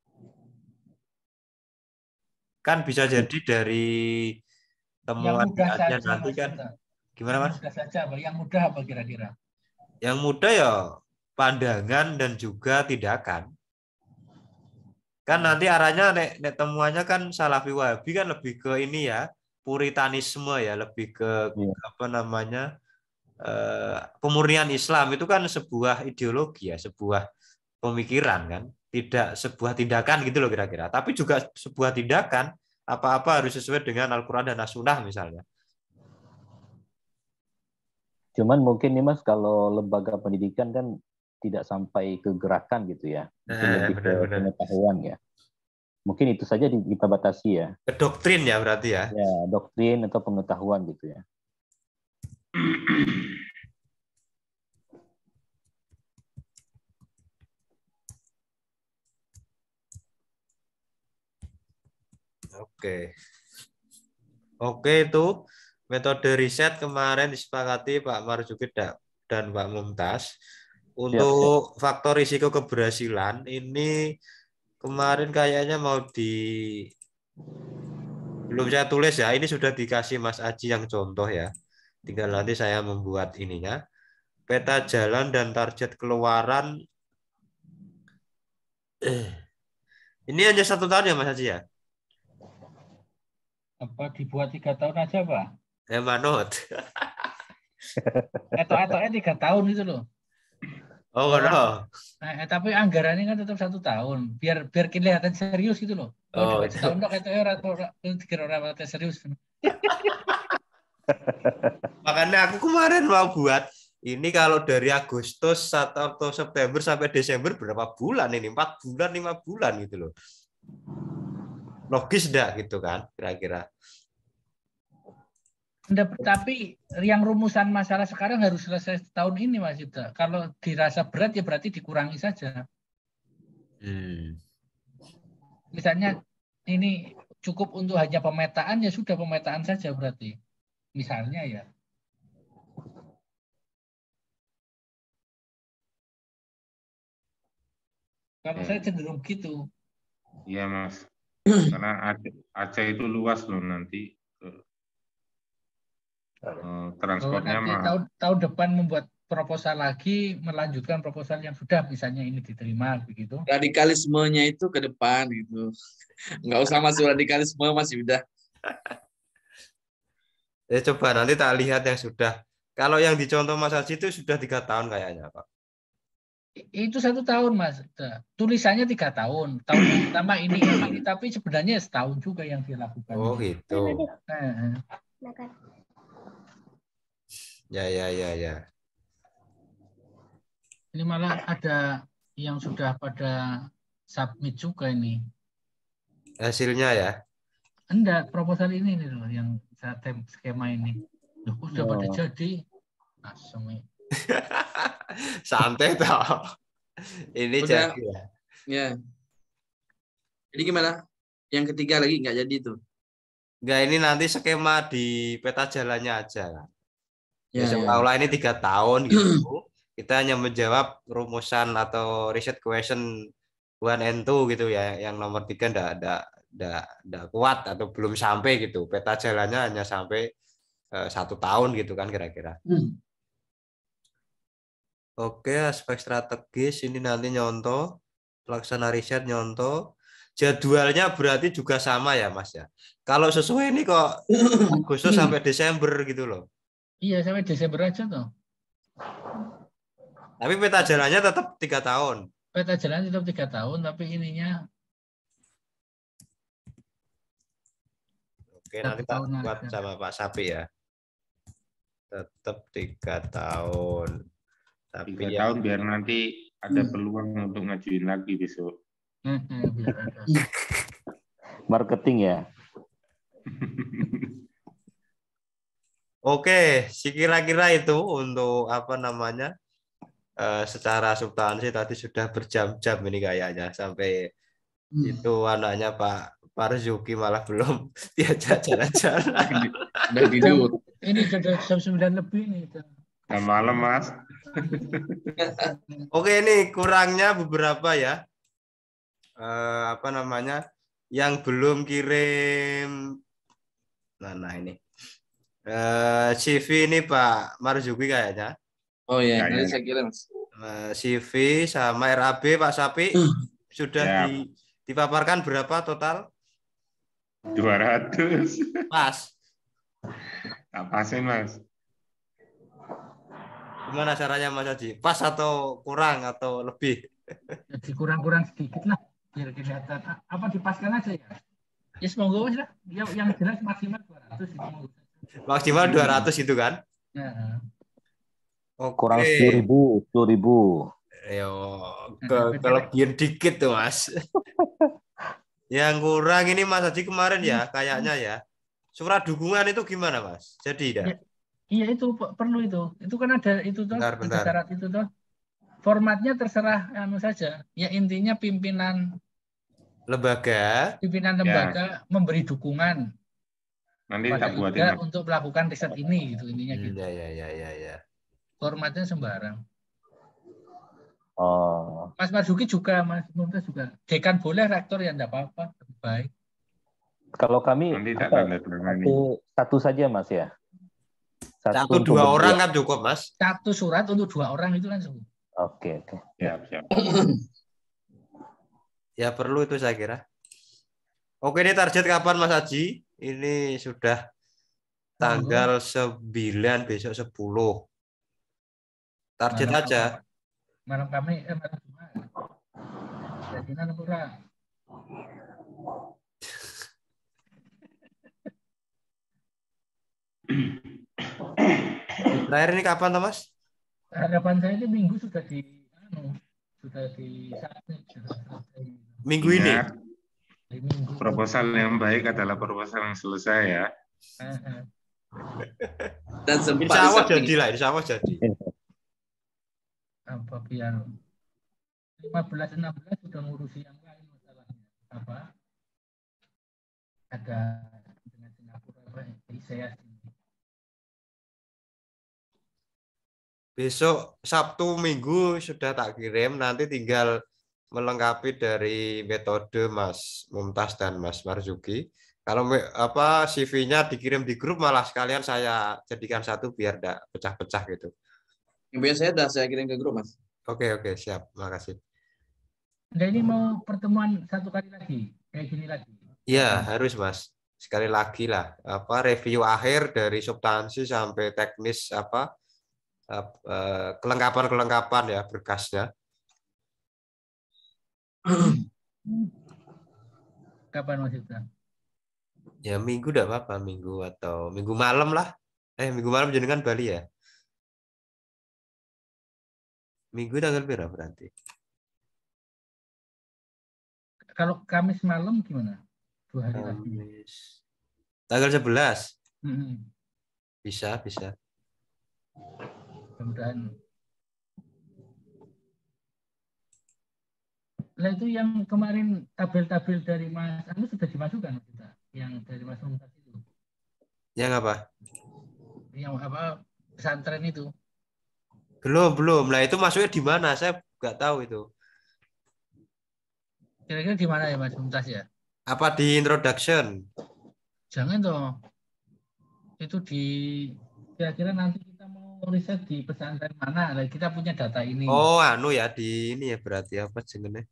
Kan bisa jadi dari temuan yang mudah saja, nanti kan. Gimana Mas? Yang mudah saja, yang mudah apa kira-kira? Yang mudah ya pandangan dan juga tindakan. Kan nanti arahnya nek, nek temuannya kan Salafi Wahabi kan lebih ke ini ya, puritanisme ya, lebih ke ya. apa namanya? Eh, pemurnian Islam itu kan sebuah ideologi ya, sebuah pemikiran kan, tidak sebuah tindakan gitu loh kira-kira. Tapi juga sebuah tindakan, apa-apa harus sesuai dengan Al-Quran dan As-Sunnah misalnya. Cuman mungkin nih Mas, kalau lembaga pendidikan kan tidak sampai ke gerakan gitu ya, mungkin eh, lebih benar, ke benar. pengetahuan ya. Mungkin itu saja kita batasi ya. Ke doktrin ya berarti ya. Ya, doktrin atau pengetahuan gitu ya. Oke. Oke, itu metode riset kemarin disepakati Pak Marzuki dan Pak Mumtaz. Untuk siap, siap. faktor risiko keberhasilan ini kemarin kayaknya mau di belum saya tulis ya. Ini sudah dikasih Mas Aji yang contoh ya. Tinggal nanti saya membuat ininya. Peta jalan dan target keluaran. Ini hanya satu tahun ya Mas Aji ya? Apa dibuat tiga tahun aja Pak? Eh manut. Etok-etoknya tiga tahun itu loh. Oh no. Nah, tapi anggarannya kan tetap satu tahun. Biar biar kelihatan serius gitu loh. Oh, itu. Setahun dok etoknya orang serius. Makanya aku kemarin mau buat ini kalau dari Agustus atau September sampai Desember berapa bulan ini? Empat bulan, lima bulan gitu loh. Logis enggak gitu kan kira-kira? Tapi yang rumusan masalah sekarang harus selesai tahun ini Mas Yuda. Kalau dirasa berat ya berarti dikurangi saja. Hmm. Misalnya ini cukup untuk hanya pemetaan ya sudah pemetaan saja berarti. Misalnya ya. Kalau saya cenderung gitu. Iya Mas. Karena Aceh, Aceh itu luas loh nanti. Oh, Bahwa transportnya nanti mahal. tahun tahun depan membuat proposal lagi, melanjutkan proposal yang sudah misalnya ini diterima begitu. Radikalismenya itu ke depan gitu. Nggak usah masuk radikalisme, masih udah. Ya coba nanti tak lihat yang sudah. Kalau yang dicontoh Mas Haji itu sudah tiga tahun kayaknya, Pak. Itu satu tahun Mas. Tulisannya tiga tahun. Tahun yang pertama ini ini, tapi sebenarnya setahun juga yang dilakukan. Oh gitu. Nah, Ya ya ya ya. ini malah ada yang sudah pada submit juga ini. Hasilnya ya. Enggak, proposal ini nih loh yang skema ini. Loh, kok sudah pada Oh. jadi. Asem. Santai toh. Ini Udah. jadi ya. Ya. Jadi gimana? Yang ketiga lagi nggak jadi tuh. Enggak, ini nanti skema di peta jalannya aja. Ya, Ya, seolah-olah ini tiga tahun gitu. Kita hanya menjawab rumusan atau riset question one and two gitu ya. Yang nomor tiga enggak, enggak, enggak, enggak kuat atau belum sampai gitu. Peta jalannya hanya sampai uh, satu tahun gitu kan kira-kira. Hmm. Oke, aspek strategis ini nanti nyontoh. Pelaksana riset nyontoh. Jadwalnya berarti juga sama ya Mas ya. Kalau sesuai ini kok Agustus sampai Desember gitu loh. Iya, sampai Desember aja tuh. Tapi peta jalannya tetap tiga tahun. Peta jalan tetap tiga tahun, tapi ininya Oke, nanti tak tahun buat aja. sama Pak Sapi ya. Tetap tiga tahun. Tapi Tiga ya, tahun biar nanti ada peluang untuk ngajuin lagi besok. Hmm, hmm, biar ada. Marketing ya. Oke, sih kira-kira itu untuk apa namanya eh, secara substansi tadi sudah berjam-jam ini kayaknya sampai Hmm. itu anaknya Pak Parzuki malah belum diajak jalan-jalan. Udah tidur. Ini sudah jam sembilan lebih nih. Nah, malam Mas. Oke, ini kurangnya beberapa ya. Eh, apa namanya? Yang belum kirim. Nah, nah ini. Eh, C V ini Pak Marzuki kayaknya. Oh ya, Ya, nanti ya. saya kira Mas. Eh, C V sama R A B Pak Sapi sudah Ya. di, dipaparkan berapa total? dua ratus. Pas. Tak pasin Mas. Gimana caranya Mas Haji? Pas atau kurang atau lebih? Jadi kurang-kurang sedikit lah biar kelihatan. Apa dipaskan aja ya? Ya semoga lah. Ya, yang jelas maksimal dua ratus itu. Maksimal dua ratus itu kan? Nah, Oke. Kurang sepuluh ribu, sepuluh ribu. Yo, ke kelebihan dikit tuh Mas. Yang kurang ini Mas Haji kemarin ya, kayaknya ya. Surat dukungan itu gimana Mas? Jadi tidak? Ya, iya itu perlu itu. Itu kan ada itu tuh, Bentar, bentar. ada syarat itu tuh. Formatnya terserah anu saja. Ya intinya pimpinan Lembaga. pimpinan lembaga ya. Memberi dukungan Nanti pada tak buatin Ida Mas. untuk melakukan riset ini gitu intinya Hmm, gitu. ya ya ya ya ya. Formatnya sembarang. Oh. Mas Marzuki juga, Mas Mumtaz juga. Dekan boleh, rektor ya enggak apa-apa, lebih baik. Kalau kami Nanti tak apa, tanda tangan satu, satu saja Mas ya. Satu untuk dua berdua. orang kan cukup Mas. Satu surat untuk dua orang itu kan cukup. Oke oke. Siap, siap. Ya perlu itu saya kira. Oke, ini target kapan Mas Haji? Ini sudah tanggal sembilan, besok sepuluh. Target Malam aja. Kami, malam kami eh malam Jumat. Jadi nang ora. Terakhir ini kapan Thomas? Harapan saya ini minggu sudah di anu, sudah di Minggu ini. Ingat, di minggu. proposal yang baik adalah proposal yang selesai ya. Dan sempat Insya Allah disamping- jadi lah, insya Allah jadi. Apa biar lima belas enam belas sudah ngurusi yang lain masalahnya. Apa? Ada dengan Singapura apa? Saya Besok Sabtu Minggu sudah tak kirim, nanti tinggal melengkapi dari metode Mas Mumtaz dan Mas Marzuki. Kalau apa C V-nya dikirim di grup malah sekalian saya jadikan satu biar enggak pecah-pecah gitu. Biasanya udah saya kirim ke grup, Mas. Oke, oke, siap. Makasih. Nah, ini mau pertemuan satu kali lagi, kayak gini lagi. Iya, harus, Mas. Sekali lagi lah, apa review akhir dari substansi sampai teknis apa kelengkapan-kelengkapan ya berkasnya. Kapan Mas Ibra? Ya minggu enggak apa-apa, minggu atau minggu malam lah. Eh, minggu malam jenengan Bali ya? Minggu tanggal berapa berarti? Kalau Kamis malam gimana? Dua hari lagi. Kamis. Tanggal sebelas. Hmm. Bisa, bisa. Mudah-mudahan. Nah itu yang kemarin tabel-tabel dari Mas Anu sudah dimasukkan kita, yang dari Mas Mumtaz itu. Yang apa? Yang apa pesantren itu. Belum, belum. Nah itu masuknya di mana? Saya nggak tahu itu. Kira-kira di mana ya Mas Mumtaz ya? Apa di introduction? Jangan toh. Itu di kira-kira nanti kita mau riset di pesantren mana? Nah, kita punya data ini. Oh, anu ya di ini ya berarti apa jenenge?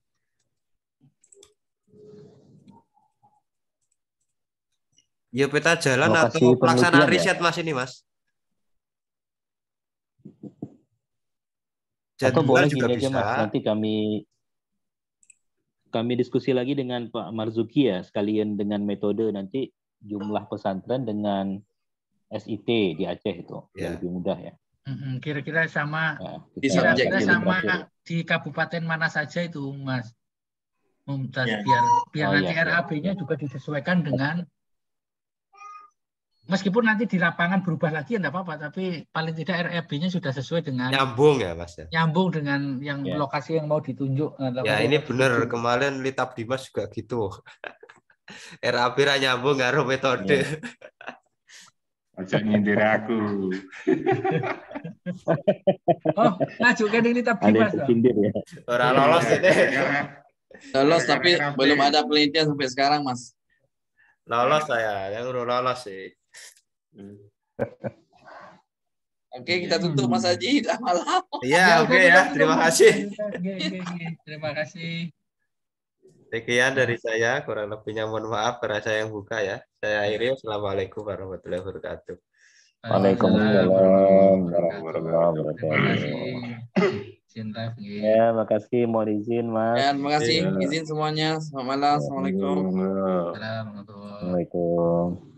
Ya peta jalan Lokasi atau pelaksanaan penelitian, riset ya? Mas ini Mas. Atau Jadwal boleh juga gini aja bisa. Mas, nanti kami kami diskusi lagi dengan Pak Marzuki ya, sekalian dengan metode nanti jumlah pesantren dengan S I T di Aceh itu, Ya. ya lebih mudah ya. Mm-mm, kira-kira sama Nah, Di kita subjek kira-kira kasih sama terakhir. di kabupaten mana saja itu Mas Mumtaz, Ya. biar biar Oh, nanti iya, R A B-nya iya. juga disesuaikan dengan, meskipun nanti di lapangan berubah lagi ya enggak apa-apa, tapi paling tidak R A B-nya sudah sesuai dengan Nyambung ya Mas ya. nyambung dengan yang Ya. lokasi yang mau ditunjuk. eh, lokasi Ya yang ini mau bener dituju. kemarin Litab Dimas juga gitu. R A B ra nyambung karo metode. Ya. Ojo nyindir aku. Oh, ngajukan ini tab Ada yang Dimas toh. tersindir ya. Orang lolos ini. Lolos tapi belum ada penelitian sampai sekarang, Mas. Lolos saya, yang udah lolos sih. Oke, kita tutup Mas Haji, udah malam. Iya, oke udah, ya. udah, Terima udah, kasih. udah, udah, udah, udah. Terima kasih. Sekian dari saya, kurang lebihnya mohon maaf karena saya yang buka ya. Saya akhiri. Assalamualaikum warahmatullahi wabarakatuh. Waalaikumsalam warahmatullahi Terima wabarakatuh. kasih. Izin live, nggih. Ya, makasih. Mohon izin, Mas. Ya, terima kasih. Ya. Izin semuanya. Selamat malam. Assalamualaikum. Assalamualaikum warahmatullahi wabarakatuh. Assalamualaikum.